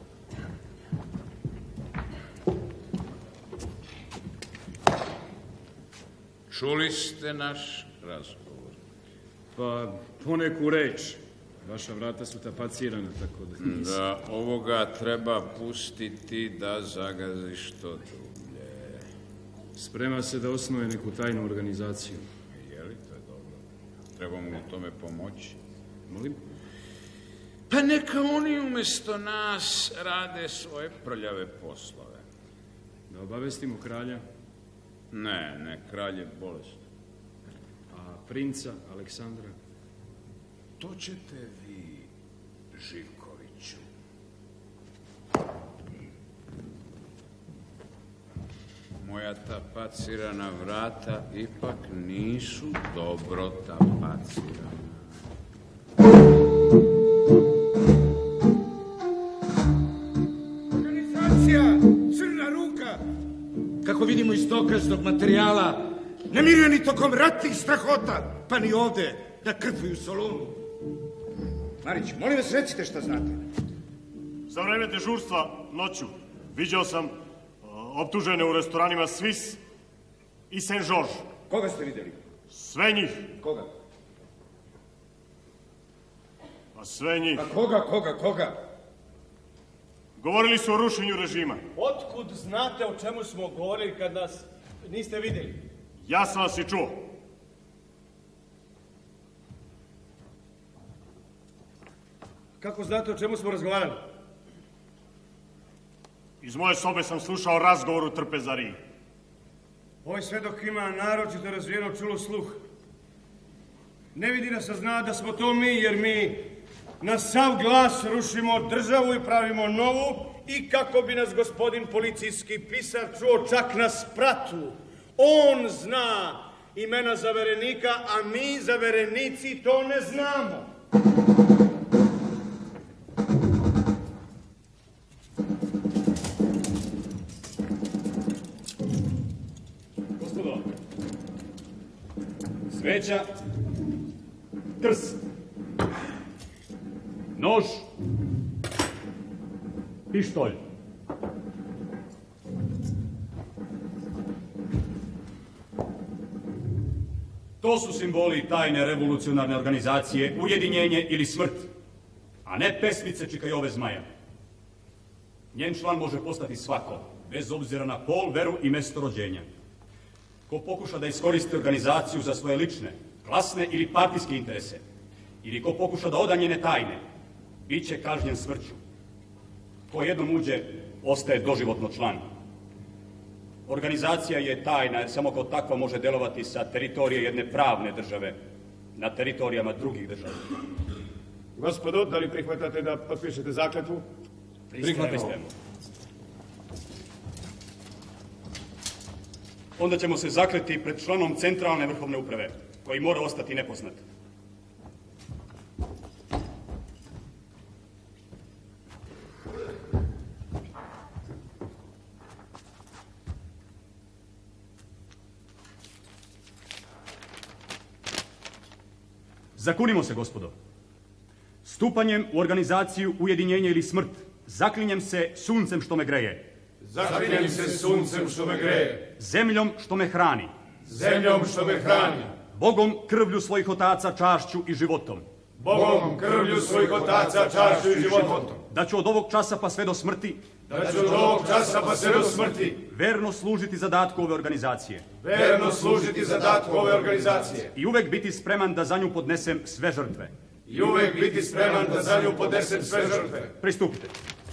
Čuli ste naš razgovor? Pa, poneku reč. Vaša vrata su tapacirana, tako da nisam. Da, ovoga treba pustiti da zagazi što dublje. Sprema se da osnuje neku tajnu organizaciju. Je li to dobro? Treba mu u tome pomoći. Molim? Pa neka oni umjesto nas rade svoje prljave poslove. Da obavestimo kralja? Ne, kralj je bolest. A princa Aleksandra? To ćete vi, Živkoviću. Moja tapacirana vrata ipak nisu dobro tapacirana. Organizacija Crna ruka, kako vidimo iz dokaznog materijala, ne miruje ni tokom ratnih strahota, pa ni ovde da krpuju Solunu. Marić, molim vas, recite šta znate. Za vreme dežurstva noću viđao sam optužene u restoranima Swiss i Saint George. Koga ste vidjeli? Sve njih. Koga? A sve njih. A koga? Govorili su o rušenju režima. Otkud znate o čemu smo govorili kad nas niste vidjeli? Ja sam vas i čuo. Kako znate o čemu smo razgovarali? Iz moje sobe sam slušao razgovor u trpezariji. Ovaj svedok ima naročito razvijeno čulo sluh. Ne vidi nas, a zna da smo to mi, jer mi na sav glas rušimo državu i pravimo novu, i kako bi nas gospodin policijski pisar čuo čak na spratu. On zna imena zaverenika, a mi zaverenici to ne znamo. Gospodo, sveća, trs, nož, pištolj. To su simboli tajne revolucionarne organizacije Ujedinjenje ili smrt, a ne pesmice Čikajove zmaja. Njen član može postati svako, bez obzira na pol, veru i mesto rođenja. Ko pokuša da iskoristi organizaciju za svoje lične, klasne ili partijske interese, ili ko pokuša da oda njene tajne, bit će kažnjen smrću. Ko jednom uđe, ostaje doživotno član. Organizacija je tajna, jer samo kao takva može delovati sa teritorije jedne pravne države na teritorijama drugih država. Gospodo, da li prihvatate da potpišete zakletvu? Prihvatimo. Onda ćemo se zakleti pred članom Centralne vrhovne uprave, koji mora ostati nepoznat. Zakunimo se, gospodo. Stupanjem u organizaciju Ujedinjenje ili smrt, zaklinjem se suncem što me greje. Zaklinjem se suncem što me greje. Zemljom što me hrani. Zemljom što me hrani. Bogom, krvlju svojih otaca, čašću i životom. Bogom, krvlju svojih otaca, čašću i životom. Da ću od ovog časa pa sve do smrti Da ću od ovog časa pa sve do smrti verno služiti zadatku ove organizacije. Verno služiti zadatku ove organizacije. I uvek biti spreman da za nju podnesem sve žrtve. I uvek biti spreman da za nju podnesem sve žrtve. Pristupite.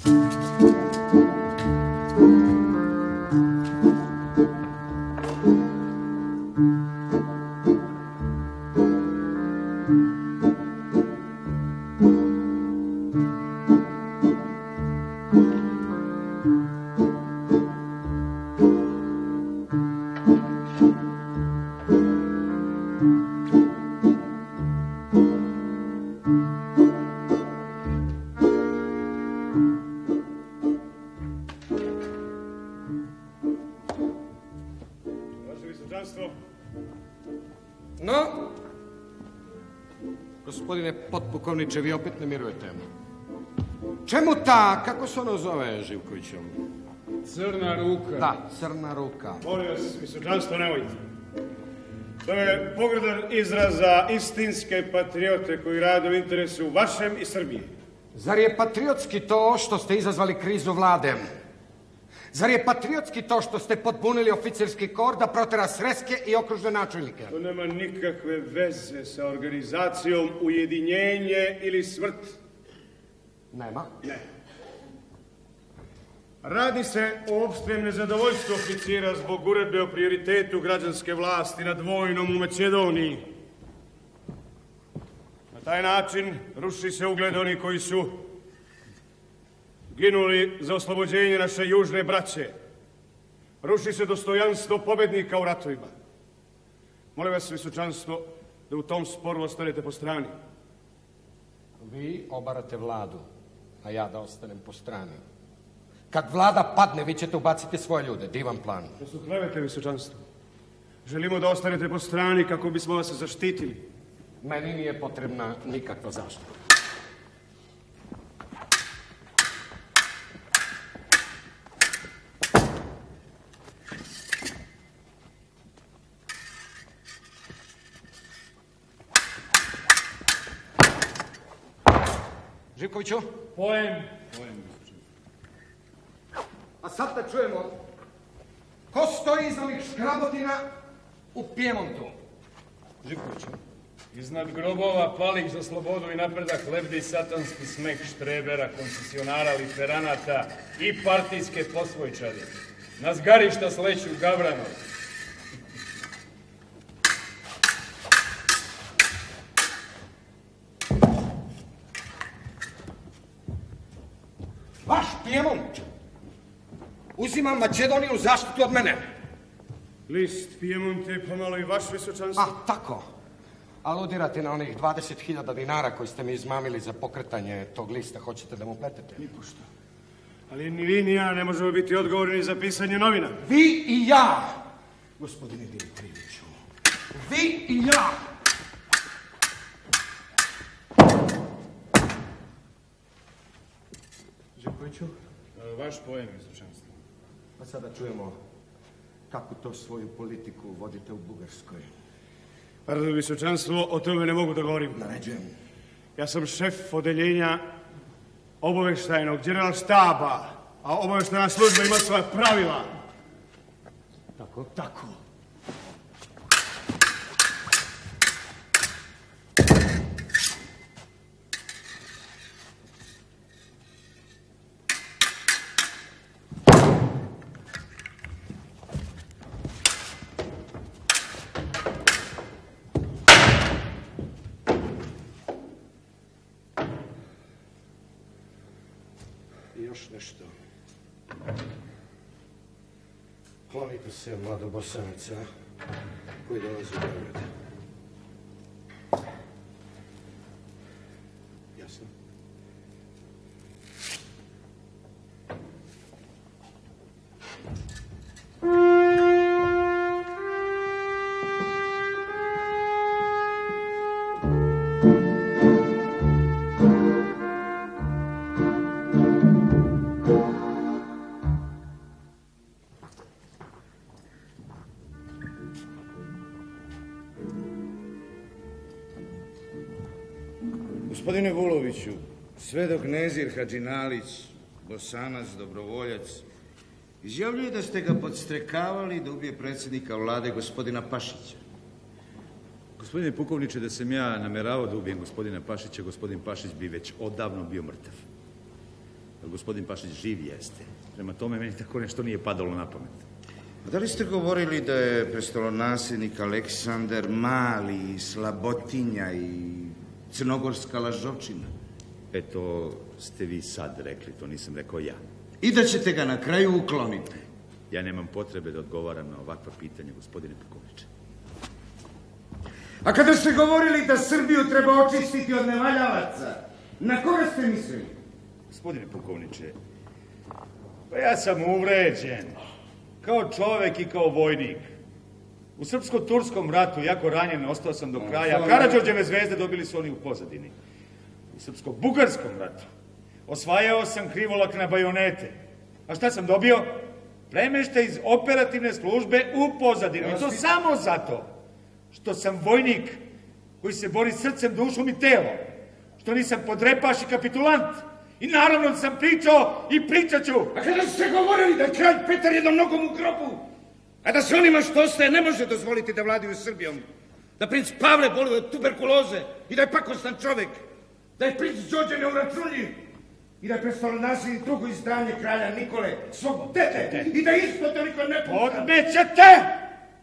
No, gospodine potpukovniče, vi opet ne mirujete. Čemu ta, kako se ono zove, Živkovićom? Crna ruka. Da, crna ruka. Molim vas, visočanstvo, nemojte. To je pogrdan izraz za istinske patriote koji rade u interesu vašem i Srbije. Zar je patriotski to što ste izazvali krizu vlade? Zar je patriotski to što ste potpunili oficirski kor da protera sreske i okružne načelnike? To nema nikakve veze sa organizacijom ujedinjenje ili smrt. Nema? Ne. Radi se o opštem nezadovoljstvu oficira zbog uredbe o prioritetu građanske vlasti nad vojnom u Makedoniji. Na taj način ruši se ugled onih koji su ginuli za oslobođenje naše južne braće. Ruši se dostojanstvo pobednika u ratovima. Molim vas, visočanstvo, da u tom sporu ostanete po strani. Vi obarate vladu, a ja da ostanem po strani. Kad vlada padne, vi ćete ubaciti svoje ljude. Divan plan. To su klevete, visočanstvo. Želimo da ostanete po strani kako bismo vas zaštitili. Meni nije potrebna nikakva zaštita. Živkoviću? Pojem. A sad da čujemo, ko stoji iza ovih škrabotina u Pjemontu? Živkoviću. Iznad grobova palih za slobodu i napredak lebdi satanski smeh štrebera, koncesionara, liferanata i partijske posvojčade. Na zgarišta sleću gavranovi. Vaš Pjemont uzima Makedoniju zaštitu od mene. List Pjemonte je pomalo i vaš, visočanstvo. A, tako. Aludirate na onih 20.000 dinara koji ste mi izmamili za pokretanje tog lista. Hoćete da mu petete? Nipošto. Ali ni vi ni ja ne možemo biti odgovorni za pisanje novina. Vi i ja, gospodine Dimitrijeviću. Vi i ja. Živkoviću? Vaš pojem, visočanstvo. Pa sada čujemo kako to svoju politiku vodite u Bugarskoj. Pardon, visočanstvo, o tome ne mogu da govorim. Naređujem. Ja sam šef odeljenja obaveštajnog generalštaba, a obaveštajna služba ima svoja pravila. Tako? Tako. Još nešto. Klonite se mladobosanaca koji dolazi u Beograd. Jasno? Gospodine Vuloviću, svedok Nezir Hadžinalić, Bosanac, dobrovoljac, izjavljuje da ste ga podstrekavali da ubije predsjednika vlade, gospodina Pašića. Gospodine pukovniče, da sam ja nameravao da ubijem gospodina Pašića, gospodin Pašić bi već odavno bio mrtav. Jer gospodin Pašić živ jeste. Prema tome, meni tako nešto nije padalo na pamet. A da li ste govorili da je prestolonasljednik Aleksandar mali, slabotinja i crnogorska lažovčina? To ste vi sad rekli, to nisam rekao ja. I da ćete ga na kraju ukloniti? Ja nemam potrebe da odgovaram na ovakva pitanja, gospodine pukovniče. A kada ste govorili da Srbiju treba očistiti od nevaljavaca, na koga ste mislili? Gospodine pukovniče, pa ja sam uvređen, kao čovek i kao vojnik. U srpsko-turskom ratu, jako ranjen, ostao sam do kraja. Karađorđeve zvezde dobili su oni u pozadini. U srpsko-bugarskom ratu osvajao sam krivolak na bajonete. A šta sam dobio? Premeštaj iz operativne službe u pozadinu. I to samo zato što sam vojnik koji se bori srcem, dušom i telom. Što nisam podrepaš i kapitulant. I naravno da sam pričao i pričat ću. A kada ste govorili da je kralj Petar jednom nogom u grobu, a da se onima što ostaje ne može dozvoliti da vladaju Srbijom, da princ Pavle boluje od tuberkuloze i da je pakostan čovek, da je princ Đorđe neuračunljiv i da je prestolonasljednik drugo izdanje kralja Nikole svog dete i da isto toliko ne pušta. Odmećete!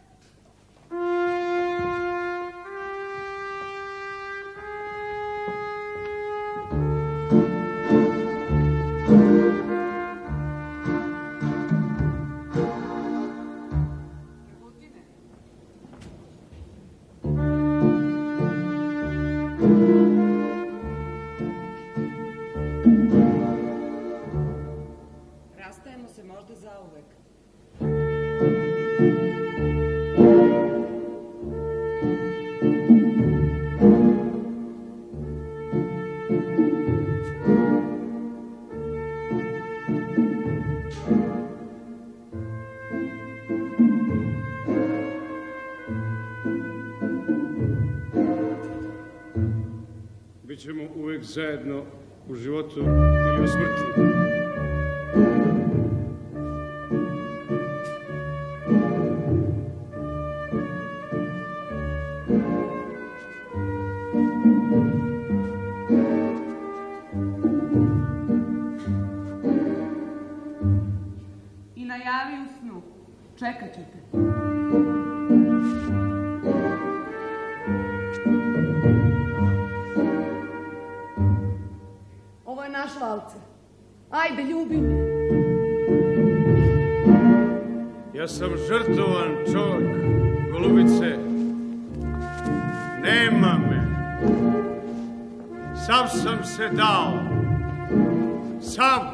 Rastajemo se možda zauvek. Bićemo uvek zajedno u životu ili u smrti. I najavi u snu. Čekat ćete. Ovo je naš valce. Ajde, ljubi me. Ja sam žrtvovan čovjek, golubice. Nema me. Sam sam se dao. Sam.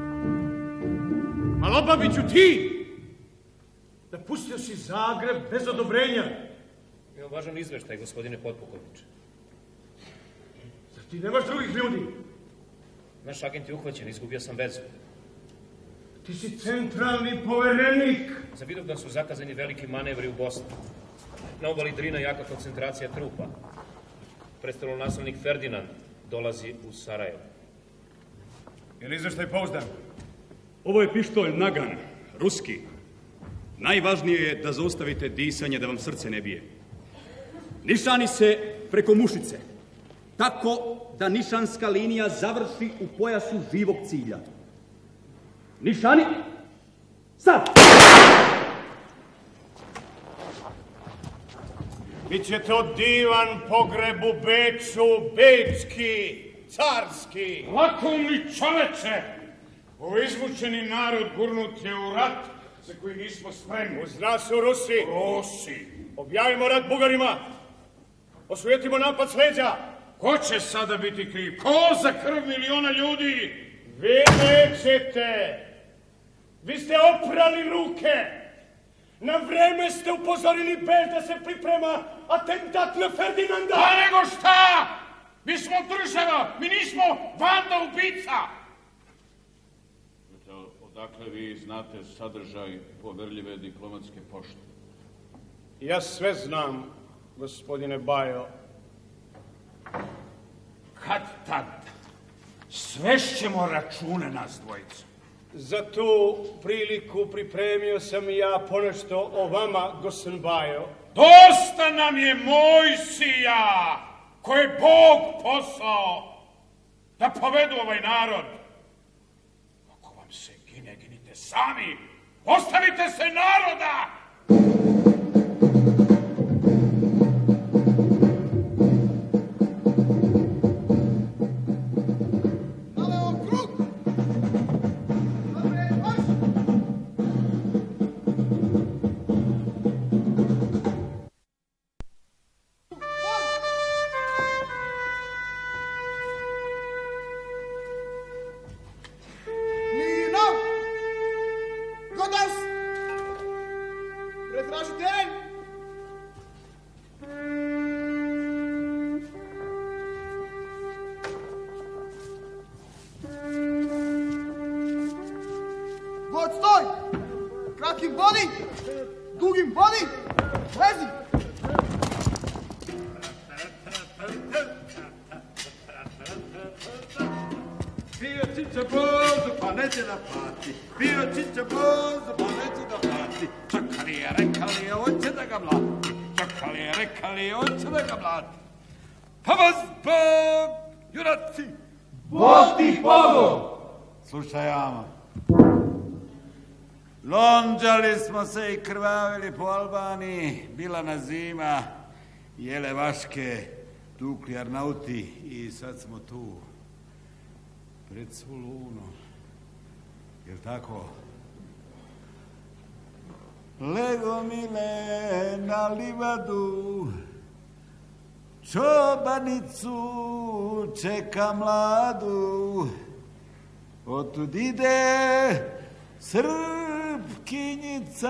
A Lobaviću ti? Da pustio si Zagreb bez odobrenja. Imam važan izveštaj, gospodine potpukovniče. Zar ti nemaš drugih ljudi? Naš agent je uhvaćen, izgubio sam vezu. Ti si centralni poverenik. Za Vidovdan su zakazani veliki manevri u Bosni. Na obali Drina jaka koncentracija trupa. Prestolonaslednik Ferdinand dolazi u Sarajevo. Je li izveštaj pouzdan? Ovo je pištolj Nagan, ruski. Najvažnije je da zaustavite disanje, da vam srce ne bije. Nišani se preko mušice, tako da nišanska linija završi u pojasu živog cilja. Nišani, sad! Biće to divan pogreb u Beču, bečki, carski. Lako mi čoveče! Ovo izmučeni narod gurnut je u rat za koji nismo spremni. Uz nas su Rusi. Rusi. Objavimo rat Bugarima. Osujetimo napad s leđa. Ko će sada biti kriv? Ko za krv miliona ljudi? Vi nećete. Vi ste oprali ruke. Na vreme ste upozorili Beč da se priprema atentat na Ferdinanda. Pa nego šta? Mi smo država, mi nismo banda ubica. Odakle vi znate sadržaj poverljive diplomatske pošte? Ja sve znam, gospodine Bajo. Kad Svešćemo račune nas dvojica. Za tu priliku pripremio sam i ja ponešto o vama, gospodin Bajo. Dosta nam je Mojsija, koje je Bog poslao da povedu ovaj narod. Ako vam se gine, ginite sami. Ostavite se naroda! Lonđali smo se i krvavili po Albaniji, bila na zima, jele vaške, tukli Arnauti i sad smo tu pred Solunom. Jel' tako? Lego mile na livadu, čobanicu čeka mladu, otud ide Srpkinjica.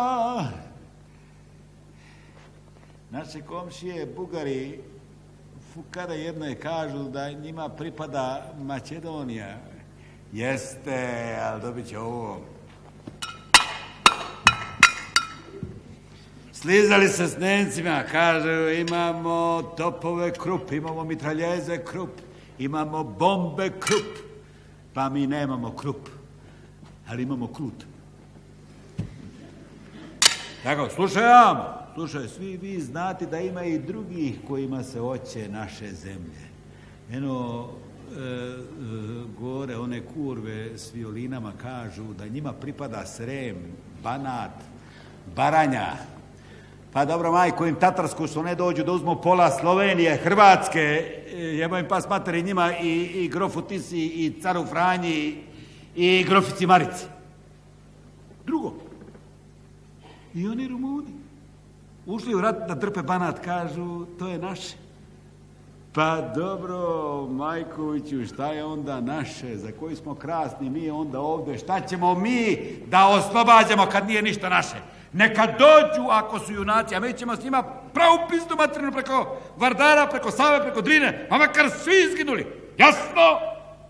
Naše komšije Bugari kada jednoj kažu da njima pripada Makedonija. Jeste, ali dobit će ovo. Slizali se s Nemcima, kažu imamo topove krup, imamo mitraljeze krup, imamo bombe krup, pa mi nemamo krup. Ali imamo krut. Tako, slušaj, svi vi znate da ima i drugih kojima se hoće naše zemlje. Eno, gore one kurve s violinama kažu da njima pripada Srem, Banat, Baranja. Pa dobro, majko im Tatarsku su ne dođu da uzmu pola Slovenije, Hrvatske, jebo im pas materi njima i grofu Tisi i caru Franji i grofici Marici. Drugo, i oni Rumuni ušli u rat da trpe Banat, kažu, to je naše. Pa dobro, Majkoviću, šta je onda naše, za koji smo krasni mi onda ovdje, šta ćemo mi da oslobađamo kad nije ništa naše? Neka dođu ako su junaci, a mi ćemo s njima pravu pizdu materinu preko Vardara, preko Save, preko Drine, a makar svi izginuli. Jasno?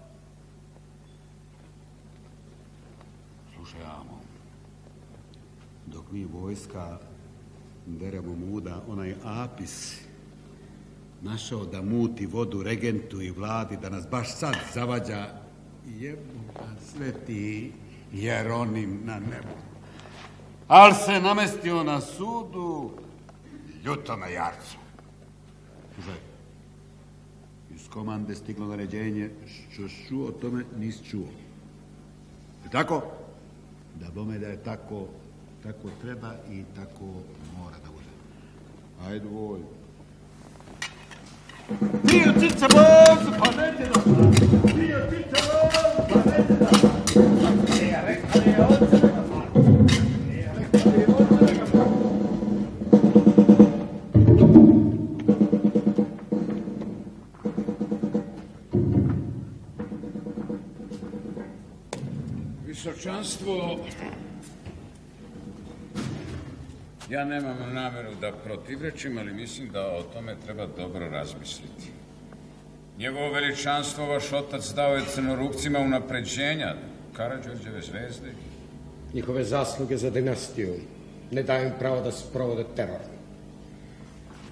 Slušaj, Amo, dok mi vojska deremo muda, onaj Apis našao da muti vodu regentu i vladi, da nas baš sad zavađa, jeboga sveti Jeronim na nebu. Al se namestio na sudu ljuto na jarcu. Slušaj, iz komande stiglo naređenje, što čuo o tome nisi čuo. Je tako? Da bome da je tako, tako treba i tako mora da bude. Ajde, voj. Bio cica bozu, pa ne te da bio cica bozu, pa ne te da ja rekao je od sebe ga mladi. Ja rekao je od sebe ga mladi. Visočanstvo, ja nemam nameru da protivrečim, ali mislim da o tome treba dobro razmisliti. Njegovo veličanstvo, vaš otac, dao je crnorukcima unapređenja Karađorđeve zvezde. Njihove zasluge za dinastiju ne daju im pravo da sprovode teror.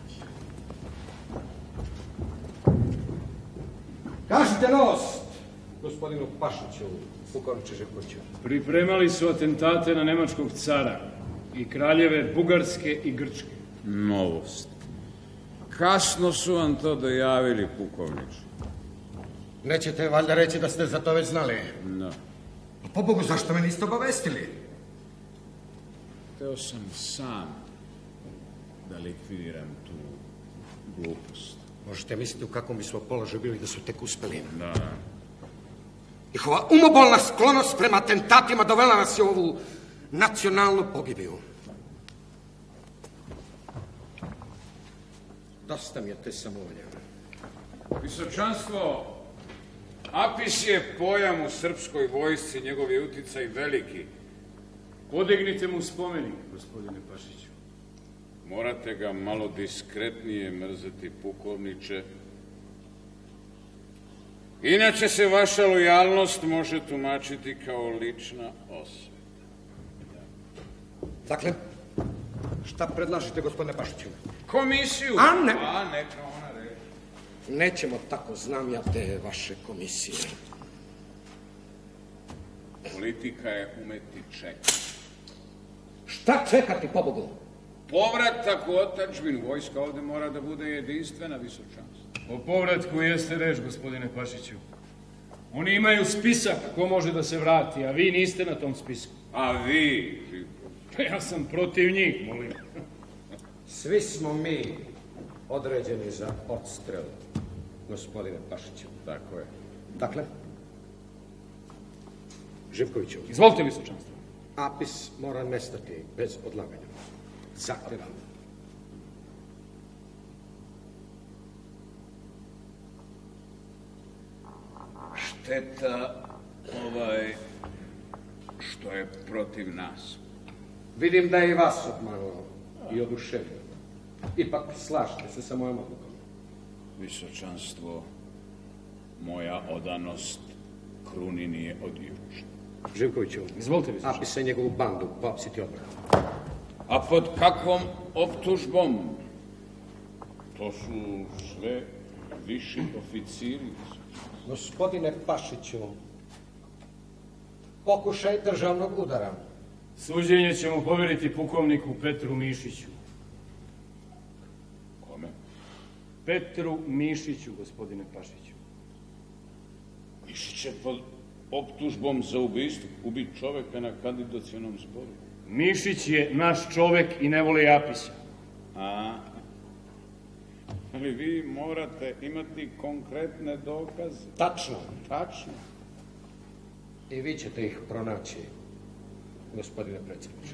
Kažite novost, gospodinu Pašiću, pukovniče Živkoviću? Pripremali su atentate na nemačkog cara i kraljeve Bugarske i Grčke. Novost. Kasno su vam to dojavili, pukovniče. Nećete valjda reći da ste za to već znali? No. Po Bogu, zašto me niste obavestili? Hteo sam sam da likvidiram tu glupost. Možete misliti u kakvom bismo položaju bili da su tek uspeli. Da. Njihova umobolna sklonost prema atentatima dovela nas i ovu nacionalnu pogibiju. Dosta mi je te samovolje. Visočanstvo, Apis je pojam u srpskoj vojsci, njegov je uticaj veliki. Podignite mu spomenik, gospodine Pašiću. Morate ga malo diskretnije mrzeti, pukovniče. Inače se vaša lojalnost može tumačiti kao lična osveta. Dakle, šta predlažete, gospodine Pašiću? Komisiju. A ne. A, neka ona reći. Nećemo tako, znam ja te vaše komisije. Politika je umeti čekati. Šta čekati, pobogu? Povratak u otadžbinu. Vojska ovde mora da bude jedinstvena, visočanstvo. O povratku jeste reč, gospodine Pašiću. Oni imaju spisak ko može da se vrati, a vi niste na tom spisku. A vi? Ja sam protiv njih, molim. Svi smo mi određeni za odstrel, gospodine Pašiću. Tako je. Dakle, Živkoviću. Izvolite, visočanstvo. Apis mora nestati bez odlaganja. Zahtevam. Šteta što je protiv nas. Vidim da je i vas obmanuo i oduševio. Ipak slažete se sa mojom odlukom. Visočanstvo, moja odanost kruni nije od juče. Živkoviću, izvolite, visočanstvo. Apis i njegovu bandu popsiti odmah. A pod kakvom optužbom? To su sve viši oficiri. Gospodine Pašiću, pokušaj državnog udara. Suđenje ćemo poveriti pukovniku Petru Mišiću. Kome? Petru Mišiću, gospodine Pašiću. Mišić je pod optužbom za ubijstvo. Ubiti čoveka na kandidacionom zboru. Mišić je naš čovek i ne voli Apisa. Ali vi morate imati konkretne dokaze. Tačno. Tačno. I vi ćete ih pronaći, gospodine predsjedniče.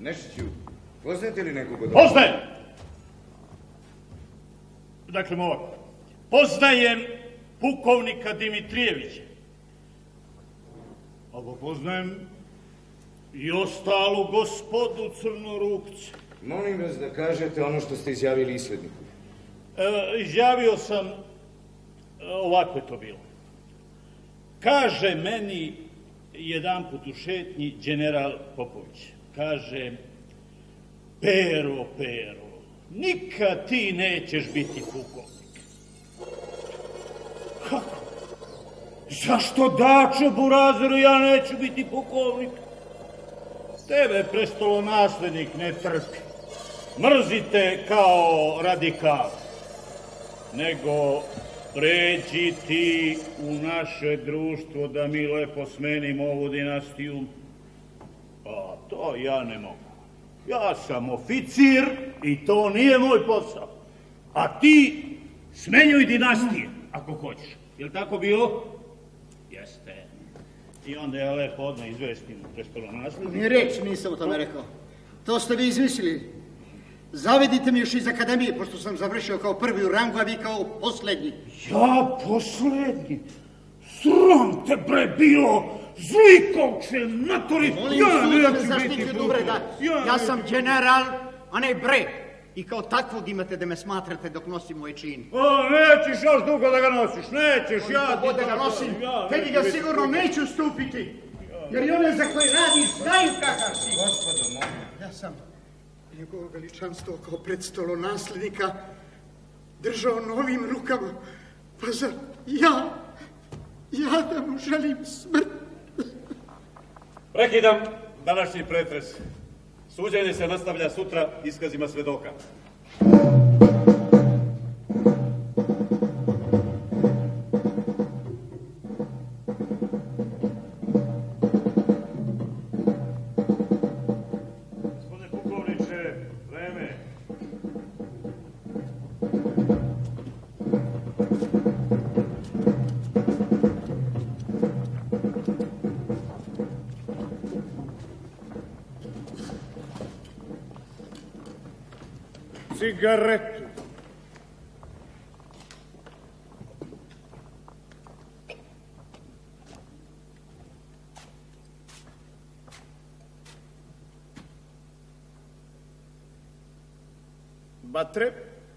Nešiću, poznajete li nekog od... Poznajem! Dakle, ovako. Poznajem pukovnika Dimitrijevića. Ako poznajem i ostalu gospodu Crnorukce. Molim vas da kažete ono što ste izjavili isledniku. Izjavio sam, ovako je to bilo. Kaže meni jedanput u šetnji general Popović. Kaže, Pero, nikad ti nećeš biti pukovnik. Kako? Zašto, Dačo Burazeru, ja neću biti pukovnik? Tebe prestolonaslednik ne trpi. Mrzite kao radikal. Nego pređi ti u naše društvo da mi lepo smenimo ovu dinastiju. A to ja ne mogu. Ja sam oficir i to nije moj posao. A ti smenjuj dinastije, ako hoćeš. Jel' tako bilo? Jeste. I onda ja lepo odmah izvestim prestolonaslednika. Ni reč nisam o tome rekao. To ste vi izmislili. Zavedite mi još iz akademije, pošto sam završio kao prvi u rangu, a vi kao posljednji. Ja posljednji? Sram te bre bilo! Zlikovče, matori! Molim sud zaštiti od uvreda. Ja sam general, a ne bre. I kao takvog imate da me smatrate dok nosim moj čin. Nećeš još dugo da ga nosiš, nećeš. Koliko da ga nosim, tebi ga sigurno neću stupiti. Jer i one za koje radi znaju kakav si. Gospodo, molim. Ja sam njegovo veličanstvo kao predstolonaslednika držao novim rukama. Pa zar ja da mu želim smrt? Prekidam današnji pretres. Suđenje se nastavlja sutra iskazima svedoka. Gospodine pukovniče, vreme. Cigaretu. Batre.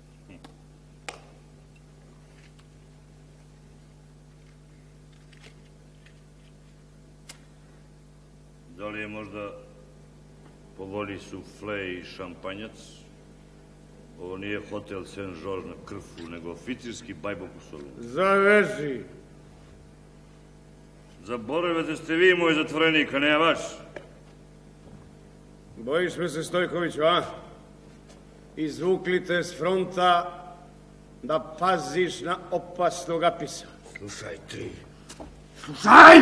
Da li je možda po volji sufle i šampanjac? Ovo nije hotel Saint-Georges na Krfu, nego oficirski bajbok u Solunu. Zaveži. Zaboravite ste vi, moj zatvorenik, a ne vaš. Bojiš me se, Stojkoviću, a? Izvukli te s fronta da paziš na opasnog apisa. Slušaj ti. Slušaj!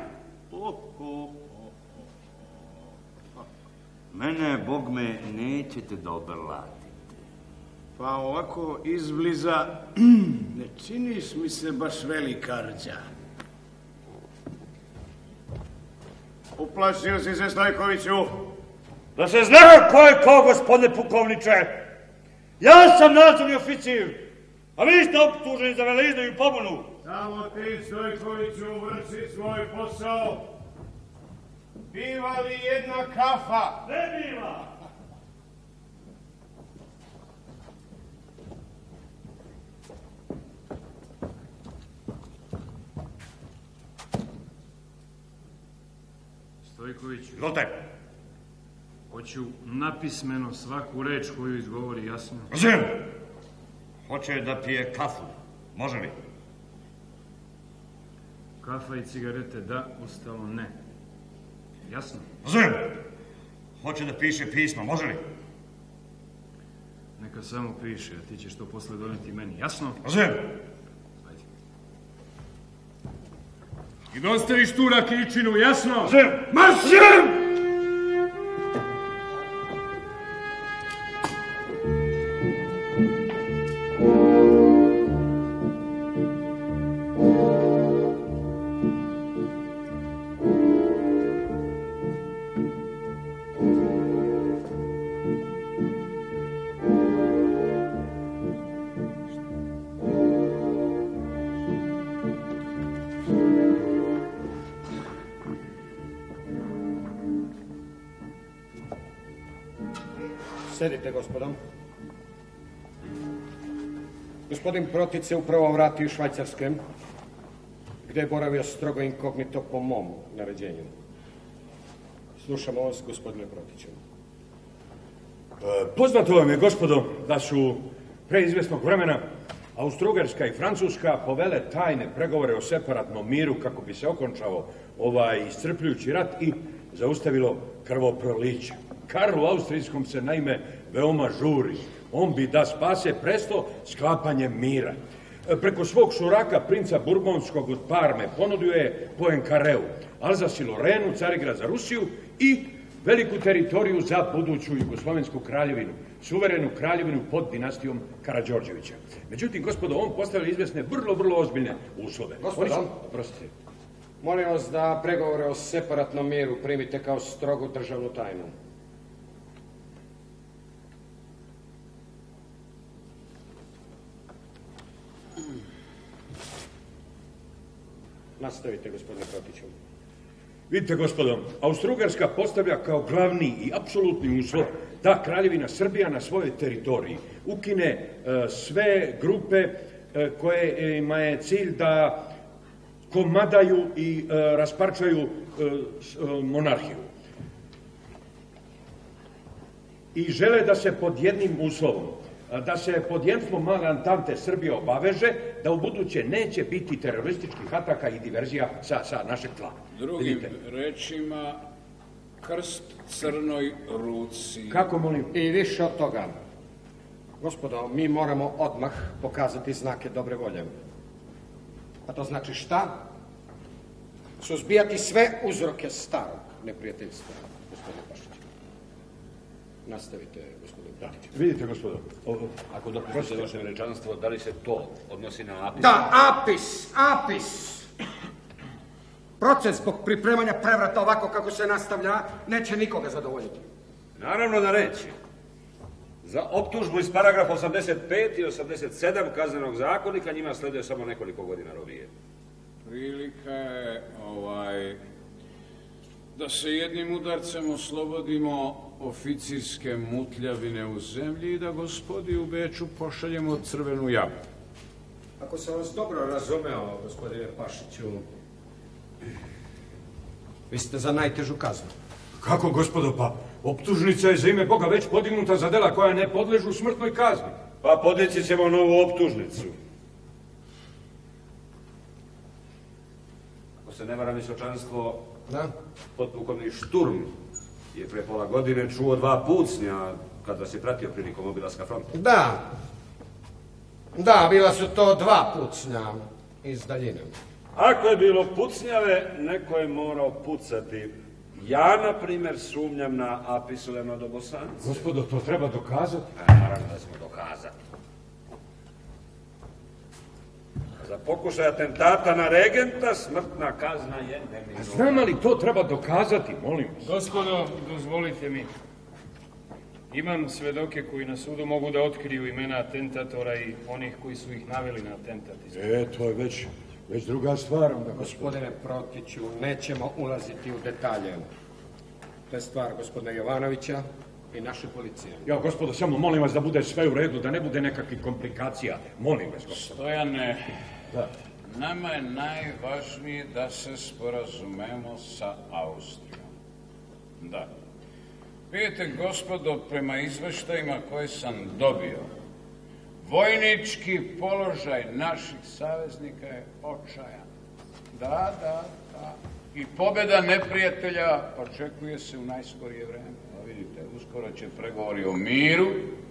Mene, Bog me, nećete da obrlatite. Pa ovako izbliza ne činiš mi se baš velika rđa. Uplašio si se, Stojkoviću. Da se zna ko je ko, gospodine pukovniče. Ja sam nadzorni oficir, a vi ste optuženi za veleizdaju i pobunu. Samo ti, Stojkoviću, vrši svoj posao. Biva li jedna kafa? Ne biva! Stojković. Izvolite. Hoću napismeno svaku reč koju izgovori jasno. Zem! Hoće da pije kafu. Može li? Kafa i cigarete da, ostalo ne. Jasno? Zem! Hoće da piše pisma. Može li? Neka samo piše, a ti ćeš to posle doneti meni. Jasno? Zem! Ajde. I da ostaviš tu rakičinu, jasno? Zem! Marš! Zem! Sedite, gospodo. Gospodin Protic se upravo vratio iz Švajcarske, gde je boravio strogo inkognito po mom naređenju. Slušamo vas, gospodine Protiću. Poznato vam je, gospodo, da su pre izvesnog vremena Austro-Ugarska i Francuska povele tajne pregovore o separatnom miru kako bi se okončao ovaj iscrpljujući rat i zaustavilo krvoproliće. Karlu Austrijskom se naime veoma žuri. On bi da spase presto sklapanjem mira. Preko svog šuraka, princa Burbonskog od Parme, ponudio je Poenkareu, Alzas i Lorenu, Carigrad za Rusiju i veliku teritoriju za buduću Jugoslovensku kraljevinu, suverenu kraljevinu pod dinastijom Karađorđevića. Međutim, gospodo, on postavlja izvesne vrlo ozbiljne uslove. Gospodo, molim vas da pregovore o separatnom miru primite kao strogu državnu tajnu. Nastavite, gospodine Protiću. Vidite, gospodo, Austro-Ugarska postavlja kao glavni i apsolutni uslov da Kraljevina Srbija na svojoj teritoriji ukine sve grupe kojima je cilj da komadaju i rasparčaju monarhiju. I žele da se pod jednim uslovom, da se pod jemstvom male Antante Srbije obaveže da u buduće neće biti terorističkih ataka i diverzija sa našeg tla. Drugim rečima, krst crnoj ruci. Kako molim? I više od toga. Gospodo, mi moramo odmah pokazati znake dobre volje. A to znači šta? Suzbijati sve uzroke starog neprijateljstva, gospodine Pašić. Nastavite, gospodine Protić. Vidite, gospodo, ako dopustite vaše veličanstvo, da li se to odnosi na Apis? Da, Apis! Proces zbog pripremanja prevrata ovako kako se nastavlja neće nikoga zadovoljiti. Naravno da neće. Za optužbu iz paragrafa 85 i 87 Kaznenog zakonika njima sleduje samo nekoliko godina robije. Prilika je da se jednim udarcem oslobodimo oficirske mutljavine u zemlji i da gospodi u Beču pošaljemo crvenu jabu. Ako sam vas dobro razumeo, gospodine Pašiću, vi ste za najtežu kaznu. Kako, gospodo, pa optužnica je za ime Boga već podignuta za dela koja ne podležu smrtnoj kazni. Pa podići ćemo novu optužnicu. Ako se ne vara visočanstvo, potpukovnik Šturm je pre pola godine čuo 2 pucnja kad vas je pratio prilikom obilaska fronta. Da, bila su to 2 pucnja iz daljine. Ako je bilo pucnjave, neko je morao pucati. Ja, na primjer, sumnjam na Apisoveno do Bosance. Gospodo, to treba dokazati. Naravno da smo dokazati. Za pokušaj atentata na regenta, smrtna kazna je neminovna. Znam, ali to treba dokazati, molim vas. Gospodo, dozvolite mi. Imam svedoke koji na sudu mogu da otkriju imena atentatora i onih koji su ih naveli na atentat. To je već druga stvar. Gospodine Protiću, nećemo ulaziti u detalje. To je stvar gospodina Jovanovića i naše policije. Ja, gospodo, samo molim vas da bude sve u redu, da ne bude nekakvih komplikacija. Molim vas, gospodo. Stojane, nama je najvažnije da se sporazumemo sa Austrijom. Da. Vidite, gospodo, prema izveštajima koje sam dobio, vojnički položaj naših saveznika je očajan. Da. I pobjeda neprijatelja očekuje se u najskorije vreme. Vidite, uskoro će pregovori o miru.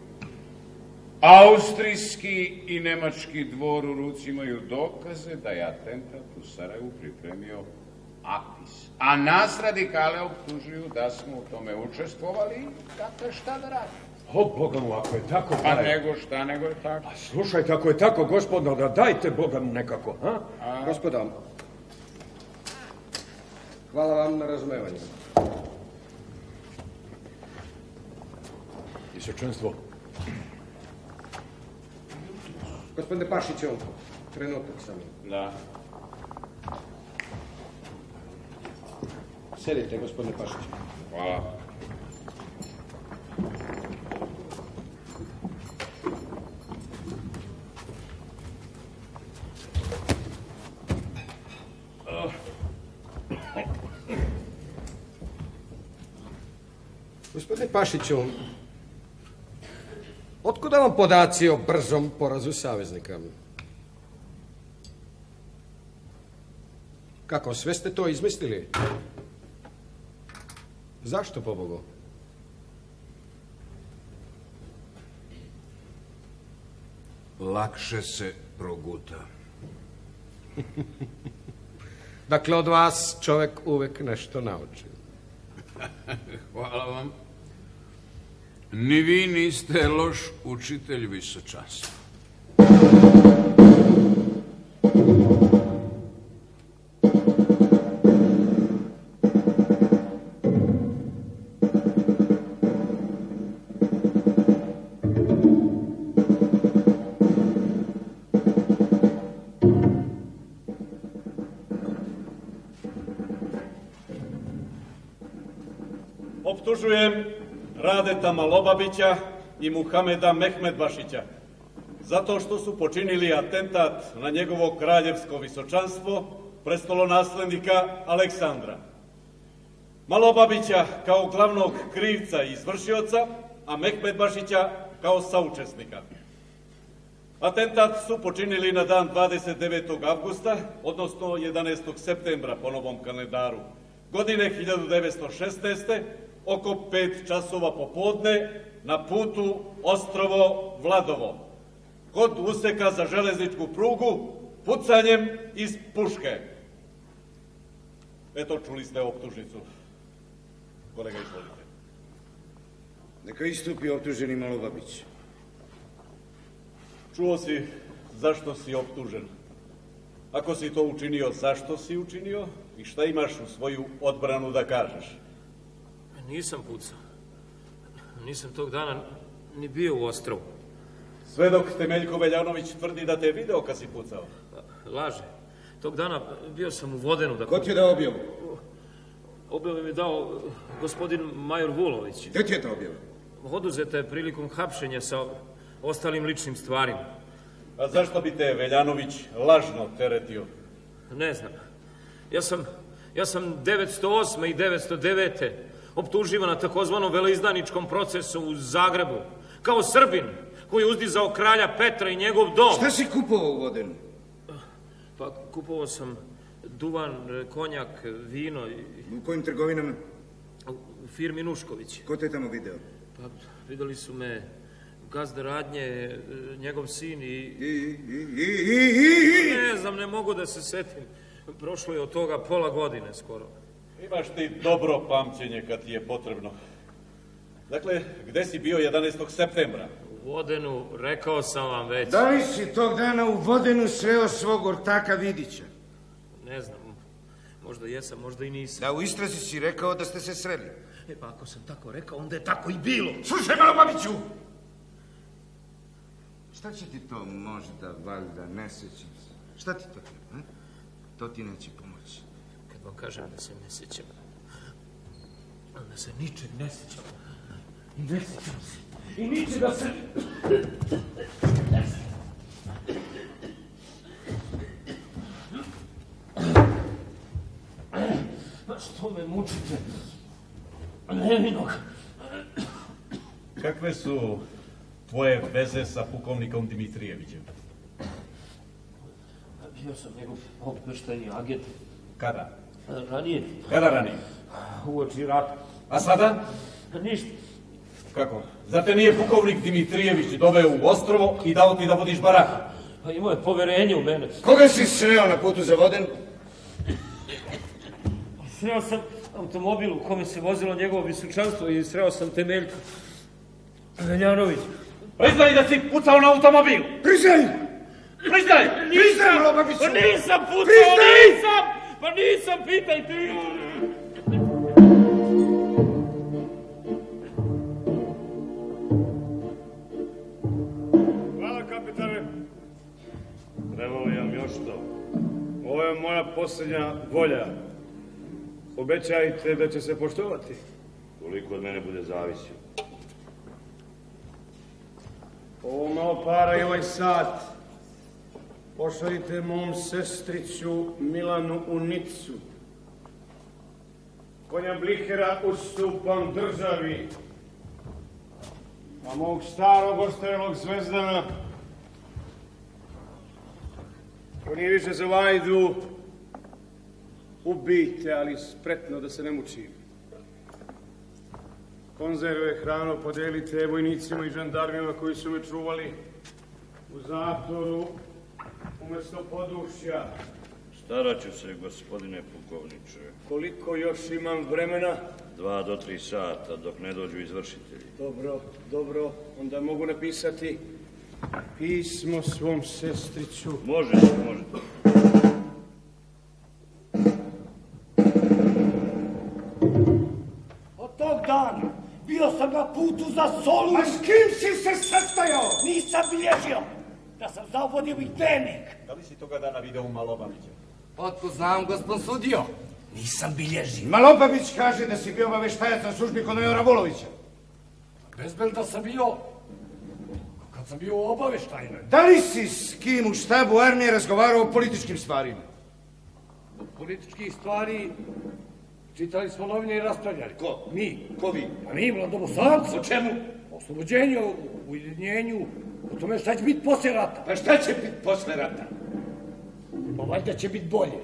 Austrijski i nemački dvor u ruci imaju dokaze da je atentat u Sarajevu pripremio Apis. A nas radikale optužuju da smo u tome učestvovali i dakle šta da radimo. O, Boga mu, ako je tako... Pa nego je tako. A slušajte, ako je tako, gospodo, da dajte Boga mu nekako, ha? Gospodo, hvala vam na razumevanju. Visočanstvo. Gospodine Pašiću, trenutak sam. Da. Sedite, gospodine Pašiću. Hvala. Gospodine Pašiću, otkuda vam podaci o brzom porazu saveznika? Kako, sve ste to izmislili? Zašto, pobogu? Lakše se proguta. Dakle, od vas čovek uvek nešto nauči. Hvala vam. Ni vi niste loš učitelj visočanstva. Optužujem Radeta Malobabića i Muhameda Mehmedbašića zato što su počinili atentat na njegovo kraljevsko visočanstvo, prestolonaslednika Aleksandra. Malobabića kao glavnog krivca i izvršioca, a Mehmedbašića kao saučesnika. Atentat su počinili na dan 29. avgusta, odnosno 11. septembra po novom kalendaru, godine 1916. oko 5 časova popodne na putu Ostrovo Vladovo, kod useka za železničku prugu, pucanjem iz puške. Eto, čuli ste optužnicu. Kolega, izvolite. Neka istupi optuženi Malobabić. Čuo si zašto si optužen. Ako si to učinio, zašto si učinio i šta imaš u svoju odbranu da kažeš? Nisam pucao. Nisam tog dana ni bio u Ostrovu. Svedok Temeljko Veljanović tvrdi da te je video kad si pucao. Laže. Tog dana bio sam u Vodenu. Ko ti je dao objavu? Objavu mi je dao gospodin major Vulović. Gde ti je to objavu? Oduzeta je prilikom hapšenja sa ostalim ličnim stvarima. A zašto bi te Veljanović lažno teretio? Ne znam. Ja sam 908. i 909. optuživan na takozvanom veleizdaničkom procesu u Zagrebu, kao Srbin koji je uzdizao kralja Petra i njegov dom. Šta si kupovao u Vodenu? Pa kupovao sam duvan, konjak, vino. U kojim trgovinama? U firmi Nušković. Ko te je tamo video? Pa videli su me gazda radnje, njegov sin i... Ne znam, ne mogu da se setim. Prošlo je od toga pola godine skoro. Imaš ti dobro pamćenje kad ti je potrebno. Dakle, gde si bio 11. septembra? U Vodenu, rekao sam vam već. Da li si tog dana u Vodenu sreo svog ortaka Vidića? Ne znam, možda jesam, možda i nisam. Da, u istrazi si rekao da ste se sreli. E pa ako sam tako rekao, onda je tako i bilo. Slušaj, Malobabiću! Šta će ti to možda, valjda, ne sećam se? Šta ti to treba, To ti neće pomoći. Kad vam kažem da se ne sećam, onda se ničeg ne sećam. I ne sećam se. I ničega se... Pa što me mučite? Nevinog. Kakve su tvoje veze sa pukovnikom Dimitrijevićem? Bio sam njegov obaveštajni agent. Kada? Ranije. Kada ranije? Uoči rata. A sada? Ništa. Kako? Zar te nije pukovnik Dimitrijević doveo u Ostrovo i dao ti da vodiš barak? Pa imao je poverenje u mene. Koga si sreo na putu za Voden? Sreo sam automobil u kome se vozilo njegovo visočanstvo i sreo sam Temeljka Veljanović. Priznaj da si pucao na automobil! Priznaj! Priznaj! Priznaj, Malobabiću! Pa nisam pucao, nisam! Pa nisam, pitaj ti! Hvala, kapitane. Trebalo je vam još to. Ovo je moja posljednja volja. Obećajte da će se poštovati. Koliko od mene bude zavisio. Ovo malo para i ovaj sat. Pošaljite mom sestriću Milanu u Nicu. konja Blikera ustupam državi, a mog starog ostarelog Zvezdana, ko nije više za vajdu, ubijte, ali spretno da se ne mučim. Konzerve, hranu podelite vojnicima i žandarmima koji su me čuvali u zatvoru umjesto podušja. Starat ću se, gospodine pukovniče. Koliko još imam vremena? 2 do 3 sata, dok ne dođu izvršitelji. Dobro, onda mogu napisati pismo svom sestriću. Možete. Od tog dana bio sam na putu za Solu. A s kim si se sastajao? Nisam bilježio. Da sam zavodio i dnevnik. Da li si toga dana video u Malobavića? Otko znam, gospod sudio. Nisam bilježio. Malobavić kaže da si bio obaveštajac na službi kod majora Vulovića. Bezbel da sam bio, kad sam bio u obaveštajnoj. Da li si s kim u štabu armije razgovarao o političkim stvarima? O političkih stvari čitali smo novine i raspravljali. Ko? Mi. Ko vi? A mi, mladobosanci. O čemu? O oslobođenju, o ujedinjenju, o tome šta će biti posle rata. Pa šta će biti posle rata? Pa valjda će biti bolje.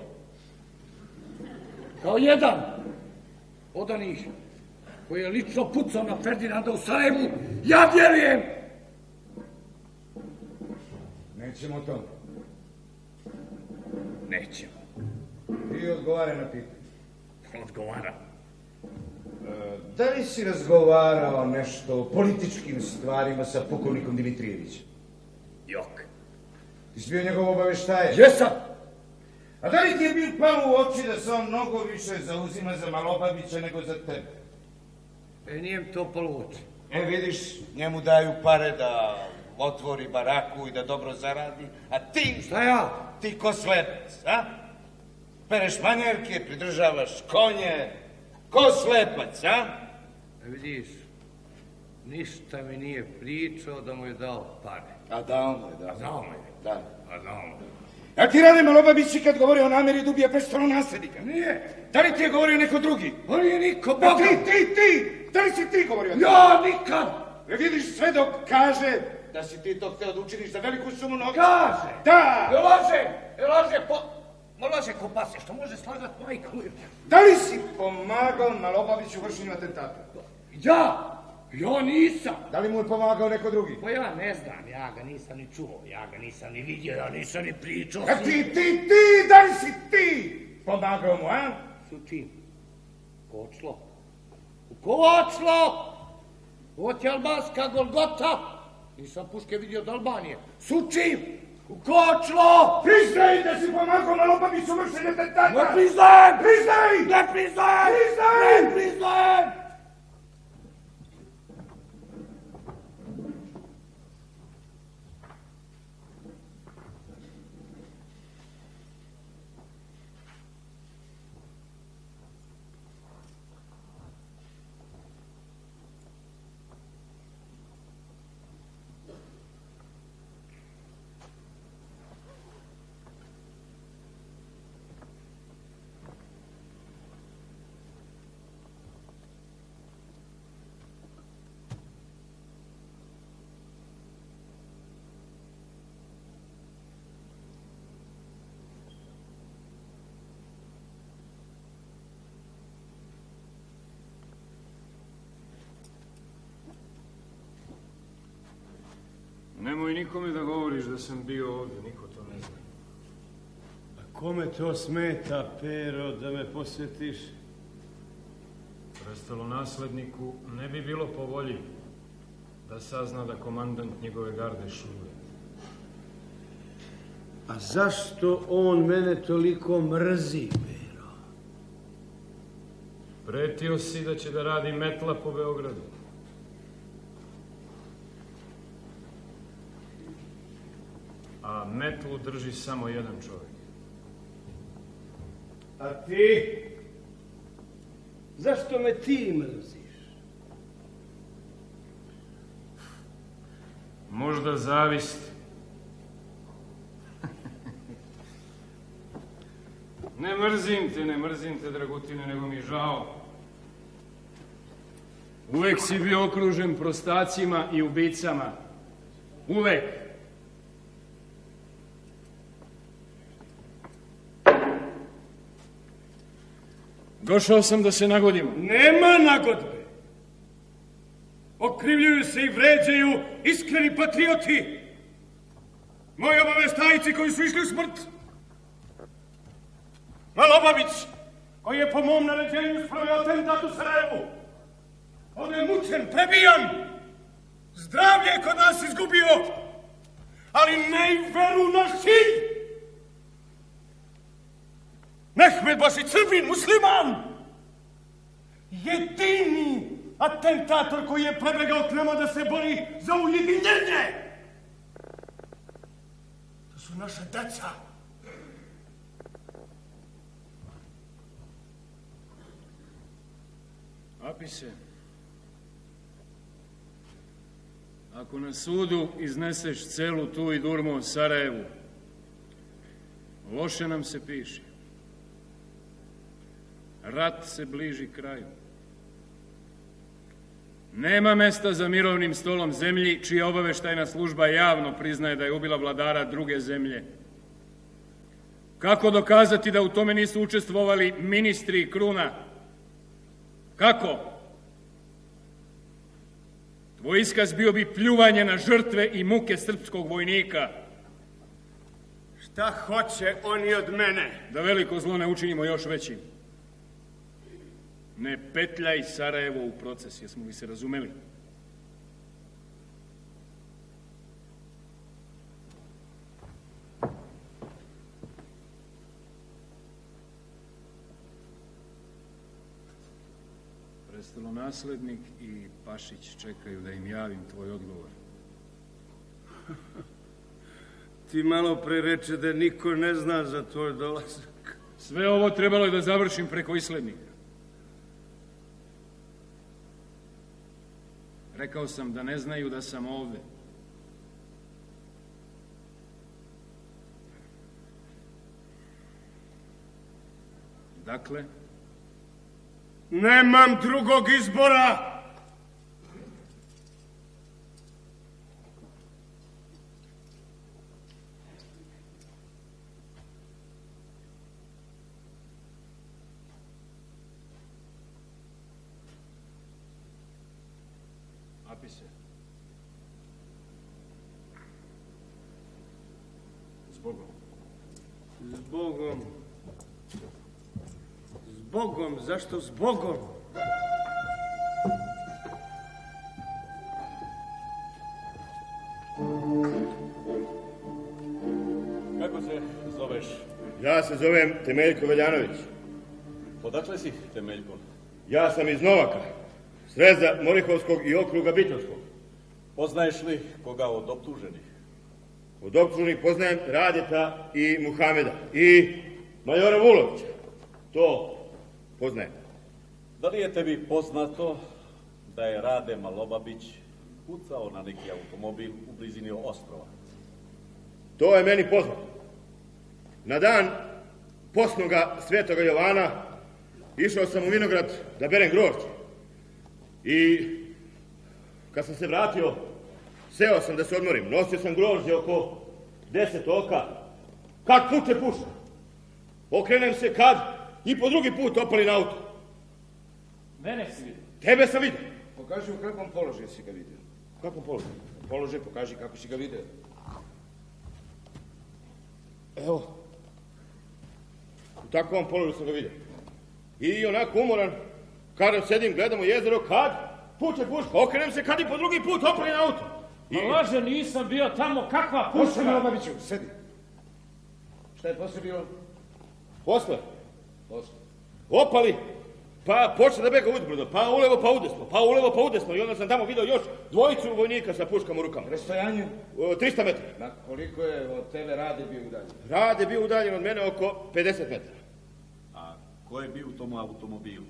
Kao jedan od onih koji je lično pucao na Ferdinanda u Sarajevu, ja vjerujem. Nećemo o tome. Nećemo. Ti odgovara na pitanje. Odgovara. Da li si razgovarao nešto o političkim stvarima sa pukovnikom Dimitrijevićem? Jok. Ti si bio njegov obaveštajac? Jesam. A da li ti je bil palo u oči da se on mnogo više zauzima za Malobavića nego za tebe? Nije mi to palo u oči. Vidiš, njemu daju pare da otvori baraku i da dobro zaradi, a ti... Šta ja? Ti ko slepac, a? Pereš manjerke, pridržavaš konje, ko slepac, a? Vidiš, ništa mi nije pričao da mu je dao pare. A dao mu je, da. Dao mu je. Da. A dao mu je. A ti radi Malobavić kad govori o nameri da ubije prestalo nasljednika? Nije. Da li ti je govorio neko drugi? On nije niko, Boga. Ti! Da li si ti govorio? Ja nikad! Vidiš, sve dok kaže da si ti to hteo da učiniš za veliku sumu novca. Kaže! Da! Laže ko pase, što može slagat majka. Da li si pomagao Malobaviću u vršenju atentata? Ja nisam. Da li mu je pomagao neko drugi? Pa ja ne znam, ja ga nisam ni čuo, ja ga nisam ni vidio, ja nisam ni pričao. A ti, da li si ti pomagao mu, a? Su čim? Kočlo. U Kočlo! Ovo ti je albanska Golgota. Nisam puške vidio od Albanije. Su čim? U Kočlo! Priznaj da si pomagao Malobaviću u vršenju atentata! Ne priznajem! Priznaj! Ne priznajem! Priznaj! Ne priznajem! Nemoj nikome da govoriš da sam bio ovdje, niko to ne zna. A kome to smeta, Pero, da me posjetiš? Prestalo nasledniku ne bi bilo po volji da sazna da komandant njegove garde šuje. A zašto on mene toliko mrzi, Pero? Pretio si da će da radi metla po Beogradu. A metlu drži samo jedan čovjek. A ti? Zašto me ti mrziš? Možda zavist. Ne mrzim te, Dragutine, nego mi žao. Uvek si bio okružen prostacima i ubicama. Uvek. Došao sam da se nagodimo. Nema nagodbe. Okrivljuju se i vređaju iskreni patrioti. Moji obaveštajci koji su išli u smrt. Malobabić, koji je po mom naređenju spravio atentat u Sarajevu. On je mučen, prebijan. Zdravlje je kod nas izgubio, ali ne i veru naš cilj. Mehmed Bašić, Srbin, musliman. Jedini atentator koji je prebegao k nama da se bori za ujedinjenje. To su naša deca. Apise, ako na sudu izneseš celu tu i durmu o Sarajevu, loše nam se piše. Rat se bliži kraju. Nema mesta za mirovnim stolom zemlji, čija obaveštajna služba javno priznaje da je ubila vladara druge zemlje. Kako dokazati da u tome nisu učestvovali ministri i kruna? Kako? Tvoj iskaz bio bi pljuvanje na žrtve i muke srpskog vojnika. Šta hoće oni od mene? Da veliko zlo ne učinimo još većim. Ne petljaj Sarajevo u proces, jesmo li se razumeli? Prestolonaslednik i Pašić čekaju da im javim tvoj odgovor. Ti malo pre reče da niko ne zna za tvoj dolazak. Sve ovo trebalo je da završim preko islednika. Rekao sam da ne znaju da sam ovde. Dakle? Nemam drugog izbora! Apise. Zbogom. Zbogom. Zbogom, zašto zbogom? Kako se zoveš? Ja se zovem Temeljko Veljanović. Odakle si, Temeljko? Ja sam iz Novaka, sreza Morihovskog i okruga Bitovskog. Poznaješ li koga od optuženih? Od optuženih poznajem Radeta i Muhameda i majora Vulovića. To poznajem. Da li je tebi poznato da je Rade Malobabić pucao na neki automobil u blizini ostrova? To je meni poznato. Na dan posnoga Svetoga Jovana išao sam u vinograd da berem grožđe. I kad sam se vratio, seo sam da se odmorim. Nosio sam grožđe oko 10 oka. Kad puče puška. Okrenem se kad i po drugi put opali na auto. Mene si vidio. Tebe sam vidio. Pokaži u kakvom položaju si ga vidio. U kakvom položaju? Položaj pokaži kako si ga vidio. Evo. U takvom položaju sam ga vidio. I onako umoran, kada sedim, gledam u jezero, kad puče puška. Okrenem se kad i po drugi put opali na auto. Ma laže, nisam bio tamo, kakva puška? Posle, Malobabiću, sedi. Šta je posle bilo? Posle? Posle. Opali, pa počne da bega uzbrdo, pa ulevo pa udesno, pa ulevo pa udesno. I onda sam tamo video još dvojicu vojnika sa puškama u rukama. Rastojanje? 300 metara. Na koliko je od tebe Rade bio udaljen? Rade bio udaljen od mene oko 50 metara. A ko je bio u tom automobilu?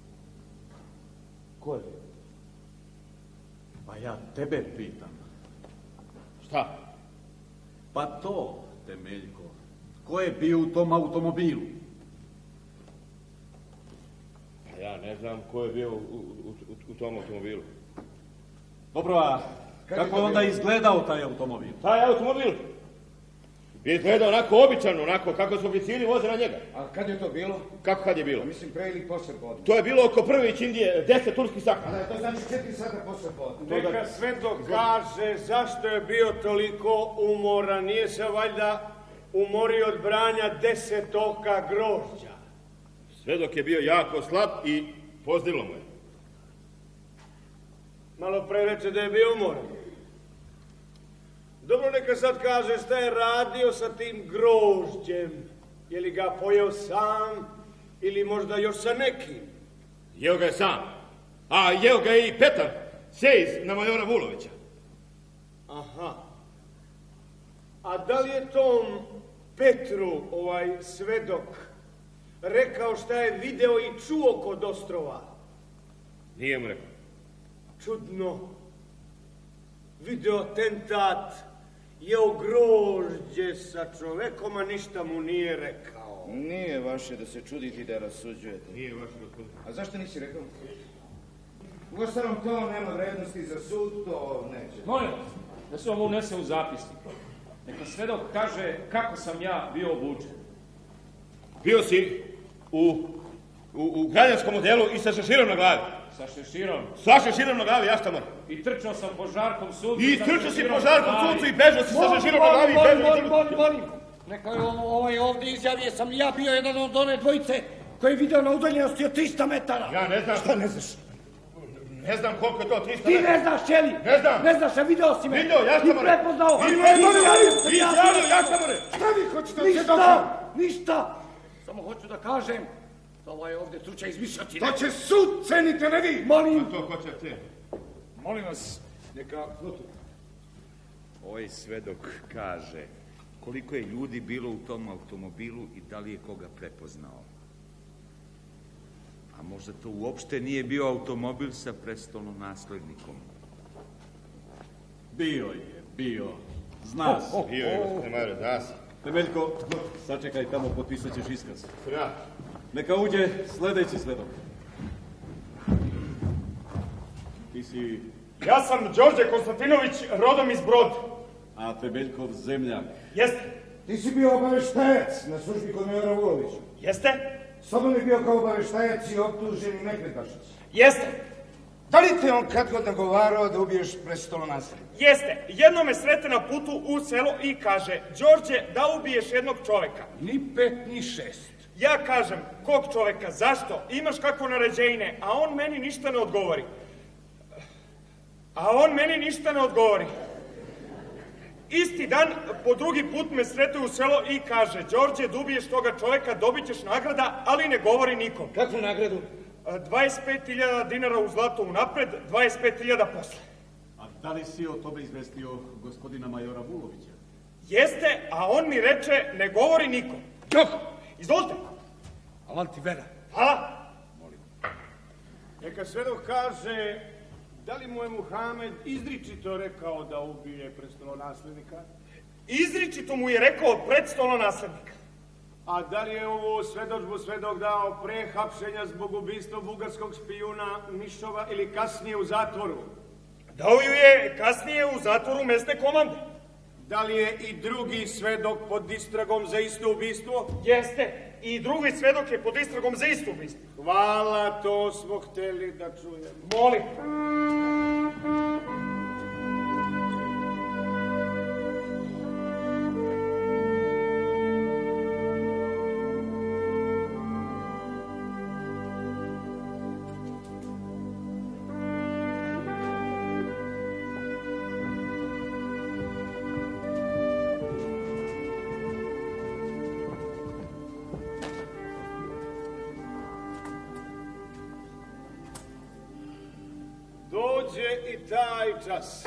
Ko je bio? Pa ja tebe pitam. Šta? Pa to, Temeljko. Ko je bio u tom automobilu? Pa ja ne znam ko je bio u tom automobilu. Dobro, a kako je onda izgledao taj automobil? Taj automobil je izgledao onako običano, onako kako su oficiri voze na njega. A kad je to bilo? Kako kad je bilo? Mislim, pre ili posle podne. To je bilo oko prve Indije, 10 turskih sata. A da, to znači 4 sata posle podne. Neka svedok kaže zašto je bio toliko umoran. Nije se valjda umorio od branja 10 oka grožđa. Svedok je bio jako slab i pozdilo mu je. Malo pre reče da je bio umoran. Dobro, neka sad kaže šta je radio sa tim grožđem. Je li ga pojeo sam ili možda još sa nekim? Jeo ga je sam. A jeo ga je i Petar, sejz na majora Vulovića. Aha. A da li je tom Petru, svedok, rekao šta je video i čuo kod ostrova? Nije mu rekao. Čudno. Video atentat, jeo grožđe sa čovekom, a ništa mu nije rekao. Nije vaše da se čudite i da rasuđujete. Nije vaše, gospodine. A zašto nisi rekao? Uostalom, to nema vrednosti za sud, to neće. Molim vas, da se ovo unese u zapisnik. Neka svedok kaže kako sam ja bio obučen. Bio si u građanskom modelu i sa šeširom na glavi. Sa šeširom? Sa šeširom na glavi, jaštamar. I trčao sam po žarkom suncu. I trčao si po žarkom suncu i bežao si sa šeširom na glavi i bežao. Molim. Neka je ovaj ovdje izjavio sam ja bio jedan od one dvojice koji je video na udaljenosti od 300 metara. Ja ne znam. Šta ne znaš? Ne znam koliko je to 300 metara. Ti ne znaš, Čeli? Ne znam. Ne znaš, a video si me. Video, jaštamare. I prepoznao. Izjavio, jaštamare. Šta vi hoćete da Ništa. Samo hoću da kažem da ovaj ovdje slučaj izmišljati. To će sud cenite, ne vi. Molim. To ko će te? Molim vas, neka... Ovaj svedok kaže koliko je ljudi bilo u tom automobilu i da li je koga prepoznao. A možda to uopšte nije bio automobil sa prestolnom naslednikom. Bio. Zna se. Bio je, gospodine Majore, zna se. Temeljko, sačekaj tamo, potpisat ćeš iskaz. Ja. Neka uđe sledeći svedok. Ti si... Ja sam Đorđe Konstantinović, rodom iz Broda. A Temeljkov zemljak. Jeste. Ti si bio obaveštajac na službi kod majora Vulovića. Jeste. S tobom je bio kao obaveštajac i optuženi Nekmetašić. Jeste. Da li te on kad god nagovarao da ubiješ prestolonaslednika? Jeste. Jedno me srete na putu u selo i kaže, Đorđe, da ubiješ jednog čoveka. Ni 5, ni 6. Ja kažem, kog čoveka, zašto? Imaš kakvo naređenje, a on meni ništa ne odgovori. Isti dan, po drugi put me srete u selo i kaže, Đorđe, da ubiješ toga čoveka, dobit ćeš nagrada, ali ne govori nikom. Kakvu nagradu? 25.000 dinara u zlato unapred, 25.000 posle. A da li si o tome izvestio gospodina majora Vulovića? Jeste, a on mi reče, ne govori nikom. Izvolite. Alan ti vera. Hvala. Neka svedok kaže, da li mu je Muhamed izričito rekao da ubije prestolonaslednika? Izričito mu je rekao prestolonaslednika. A da li je ovu svedočbu svedok dao pre hapšenja zbog ubistva bugarskog špijuna Mišova ili kasnije u zatvoru? Dao ju je kasnije u zatvoru mesne komande. Da li je i drugi svedok pod istragom za isto ubistvo? Jeste. I drugi svedok je pod istragom za isto ubistvo. Hvala, to smo hteli da čujemo. Molim. Dođe i taj čas.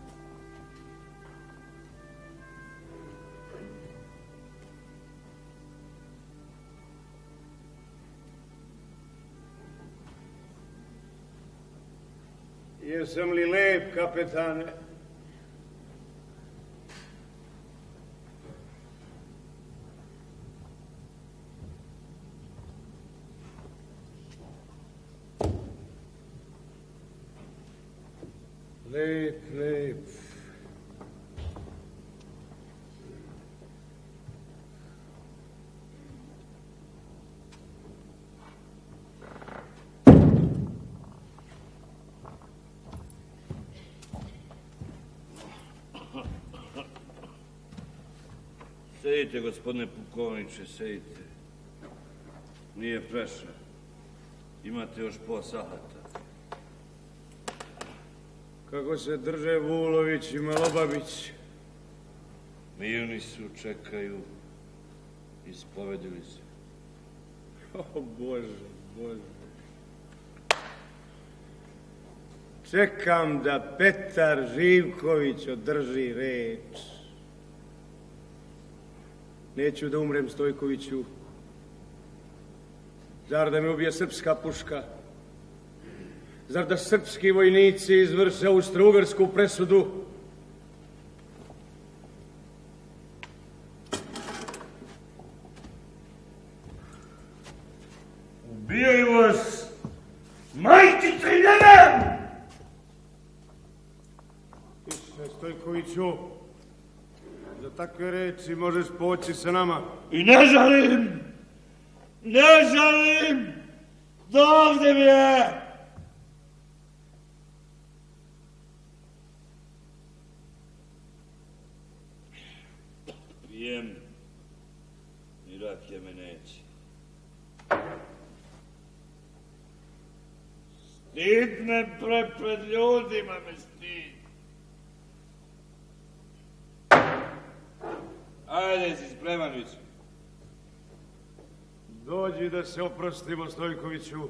Jesam li lep, kapetane? Lep, lep. Sedite, gospodine pukovniče, sedite. Nije preša. Imate još pola sata. Kako se drže Vulović i Malobabić? Mirni su, čekaju. Ispovedili se. O, Bože, Bože. Čekam da Petar Živković održi reč. Neću da umrem, Stojkoviću. Zar da me ubije srpska puška? Zar da srpski vojnici izvrše austro-ugarsku presudu? Ubijaju vas, majčice i nevem! Tiše, Stojkoviću. Za takve reči možeš poći sa nama. I ne žalim! Ne žalim! Dovde mi je! Prijem, ni rakije me neće. Stid me pred ljudima, me stid. Ajde, si spreman, Vić. Dođi da se oprostimo, Stojkoviću.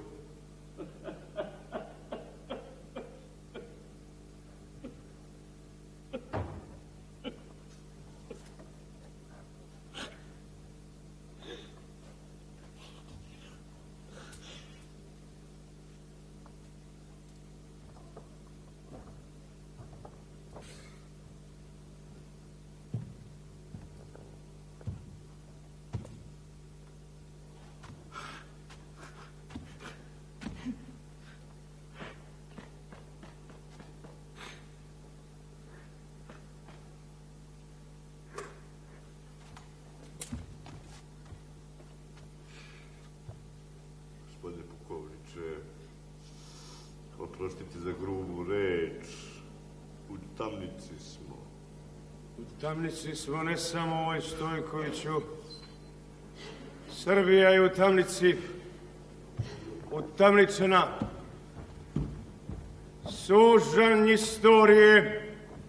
Oprostite za grubu reč. U tamnici smo. U tamnici smo ne samo ovoj Stojkoviću. Srbija je u tamnici. Utamničena. Sužanj istorije.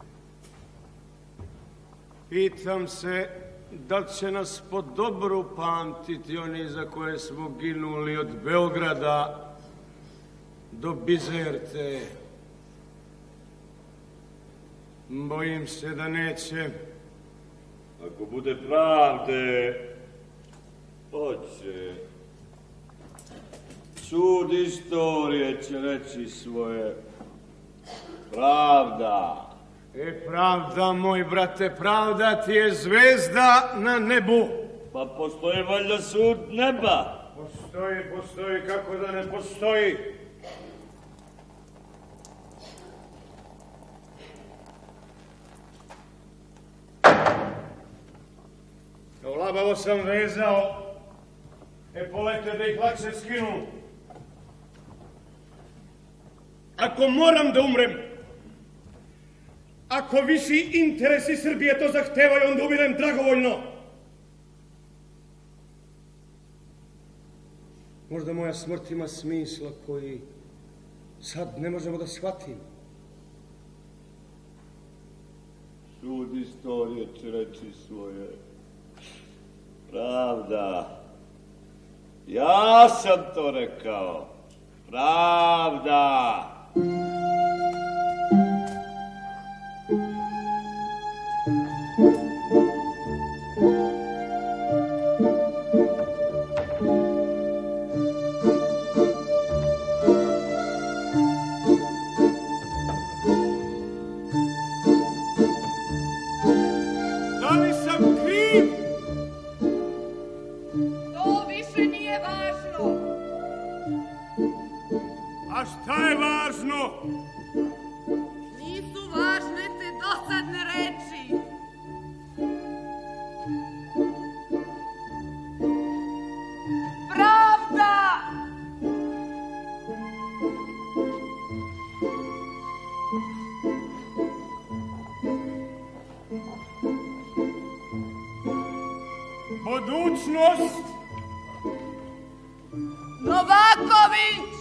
Pitam se da li će nas po dobru pamtiti oni za koje smo ginuli od Beograda do Bizerte. Bojim se da neće. Ako bude pravde, hoće. Sud istorije će reći svoje. Pravda. Pravda, moj brate, pravda ti je zvezda na nebu. Pa postoji valjda sud neba. Postoji, kako da ne postoji. Labavo sam vezao epolete da ih lakše skinu. Ako moram da umrem, ako viši interesi Srbije to zahtevaju, onda umirem dragovoljno. Možda moja smrt ima smisla koji sad ne možemo da shvatimo. Sud istorije će reći svoje. Pravda. Ja sam to rekao. Pravda. Da li sam kriv? To više nije važno. A šta je važno? Nisu budućnost. Novaković!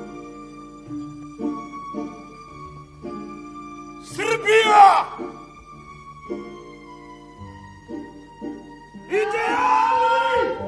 Srbija! Ideali!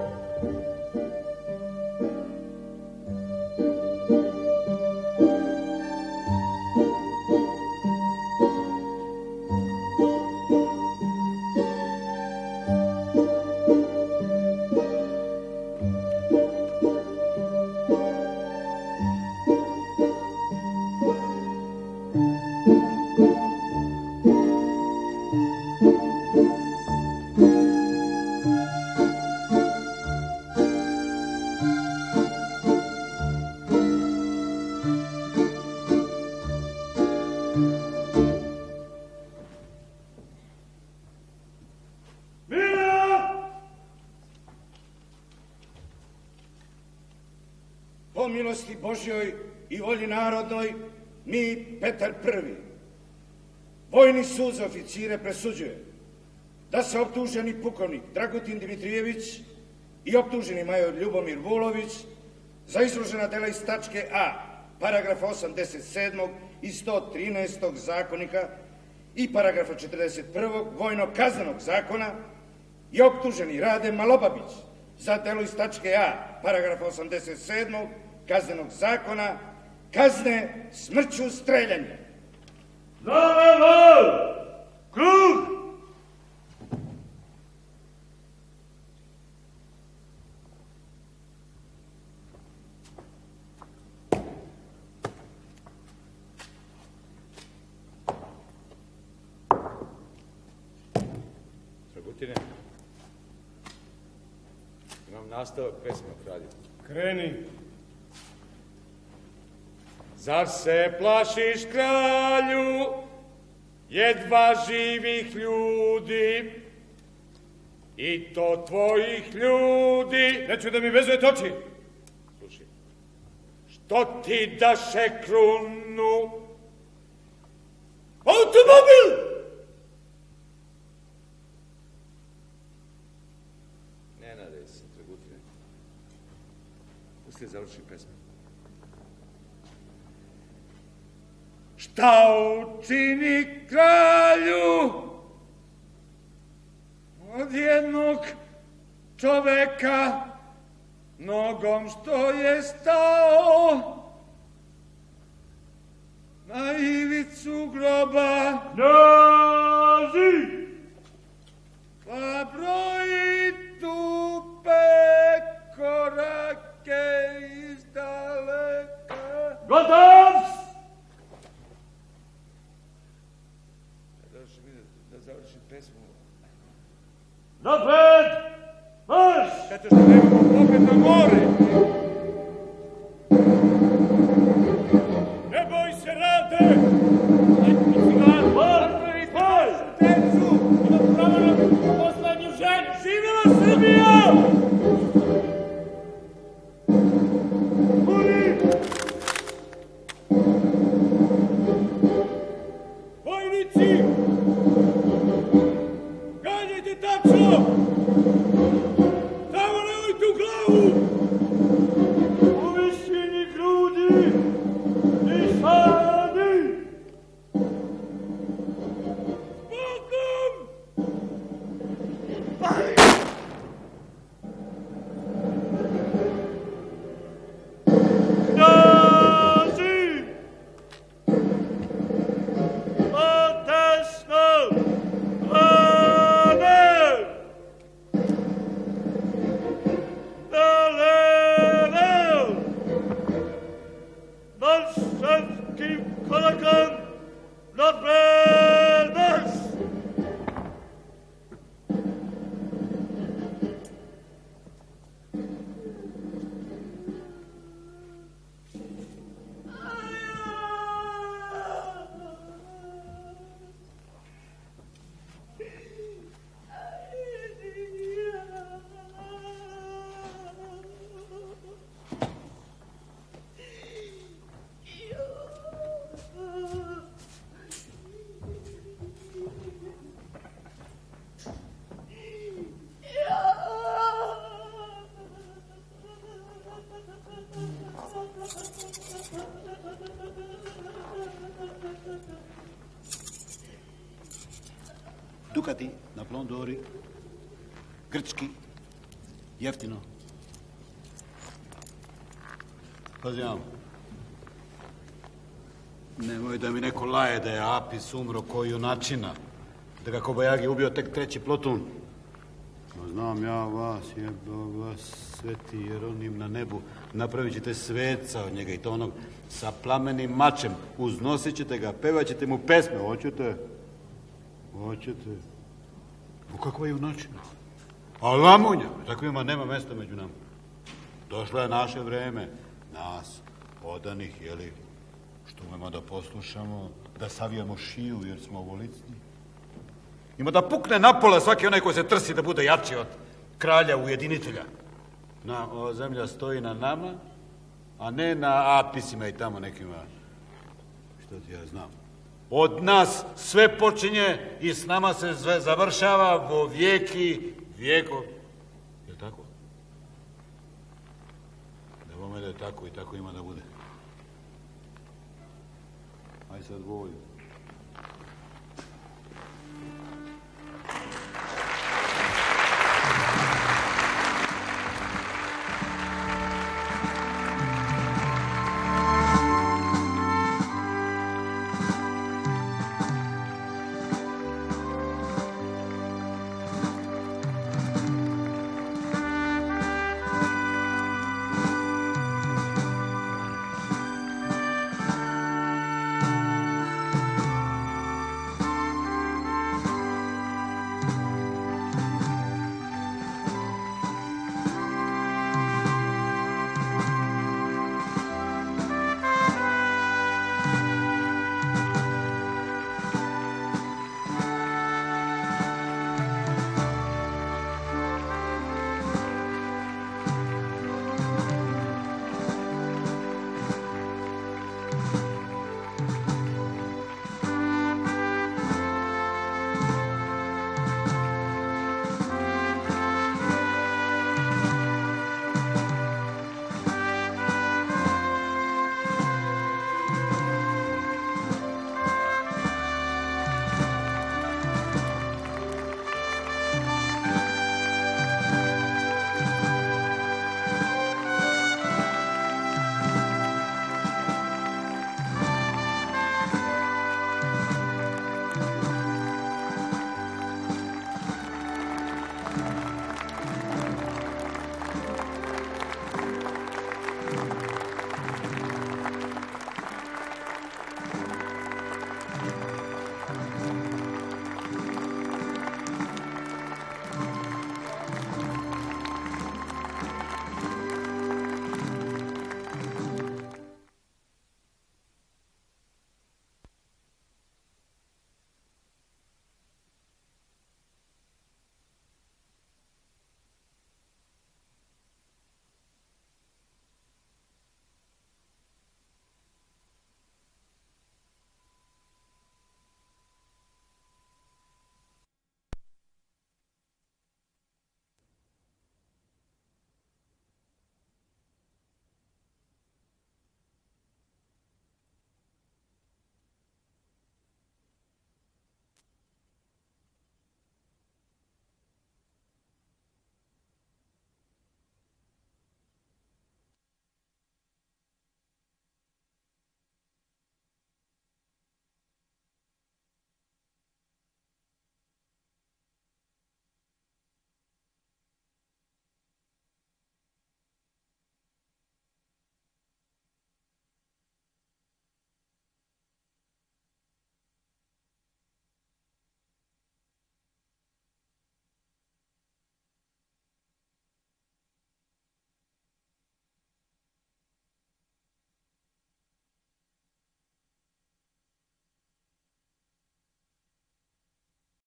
Po milosti Božjoj i volji narodnoj, mi, Petar I, vojni sud za oficire presuđuje da se optuženi pukovnik Dragutin Dimitrijević i optuženi major Ljubomir Vulović za izložena dela iz tačke A, paragrafa 87. i 113. zakonika i paragrafa 41. vojno-kaznenog zakona i optuženi Rade Malobabić za delo iz tačke A, paragrafa 87. kaznenog zakona, kazne smrću streljanja. Zavelo! Krug! Dragutine, imam nastavak pesme o kralju. Kreni. Zar se plašiš, kralju, jedva živih ljudi, i to tvojih ljudi? Neću da mi vezujete oči. Slušaj, što ti daše krunu? Automobil! Ne nadaj se, Dragutine. Pusti završi pesmu. Šta učini kralju od jednog čoveka nogom što je stao na ivicu groba? Nazi! Pa broji tupe korake iz daleka. Gotov! Da završi pesmu. Napred! Marš! Zato što nemamo pogled na more. Ne boj se, Rade! Cigan, marš! Decu! Ima pravo na poslednju ženu! Dukati na Plondori, grčki, jeftino. Pazi, amo. Nemoj da mi neko laje da je Apis umro ko junačina, da ga Kobajagi ubio tek 3. plotun. No, znam ja vas, jebo vas, sveti Jeronim na nebu, napravit ćete sveca od njega i to onog sa plamenim mačem, uznosit ćete ga, pevat ćete mu pesme, hoćete? Hoćete? U kakva junačina? A lamunja, takvima nema mesta među nama. Došlo je naše vreme, nas, odanih, jeli, što umemo da poslušamo, da savijamo šiju jer smo ovolicni. Ima da pukne napola svaki onaj ko se trsi da bude jači od kralja ujedinitelja. Ova zemlja stoji na nama, a ne na Apisima i tamo nekima. Što ti ja znam. Od nas sve počinje i s nama se sve završava vo vijeki vijekov. Je li tako? Da bome da je tako i tako ima da bude. Aj sad volju.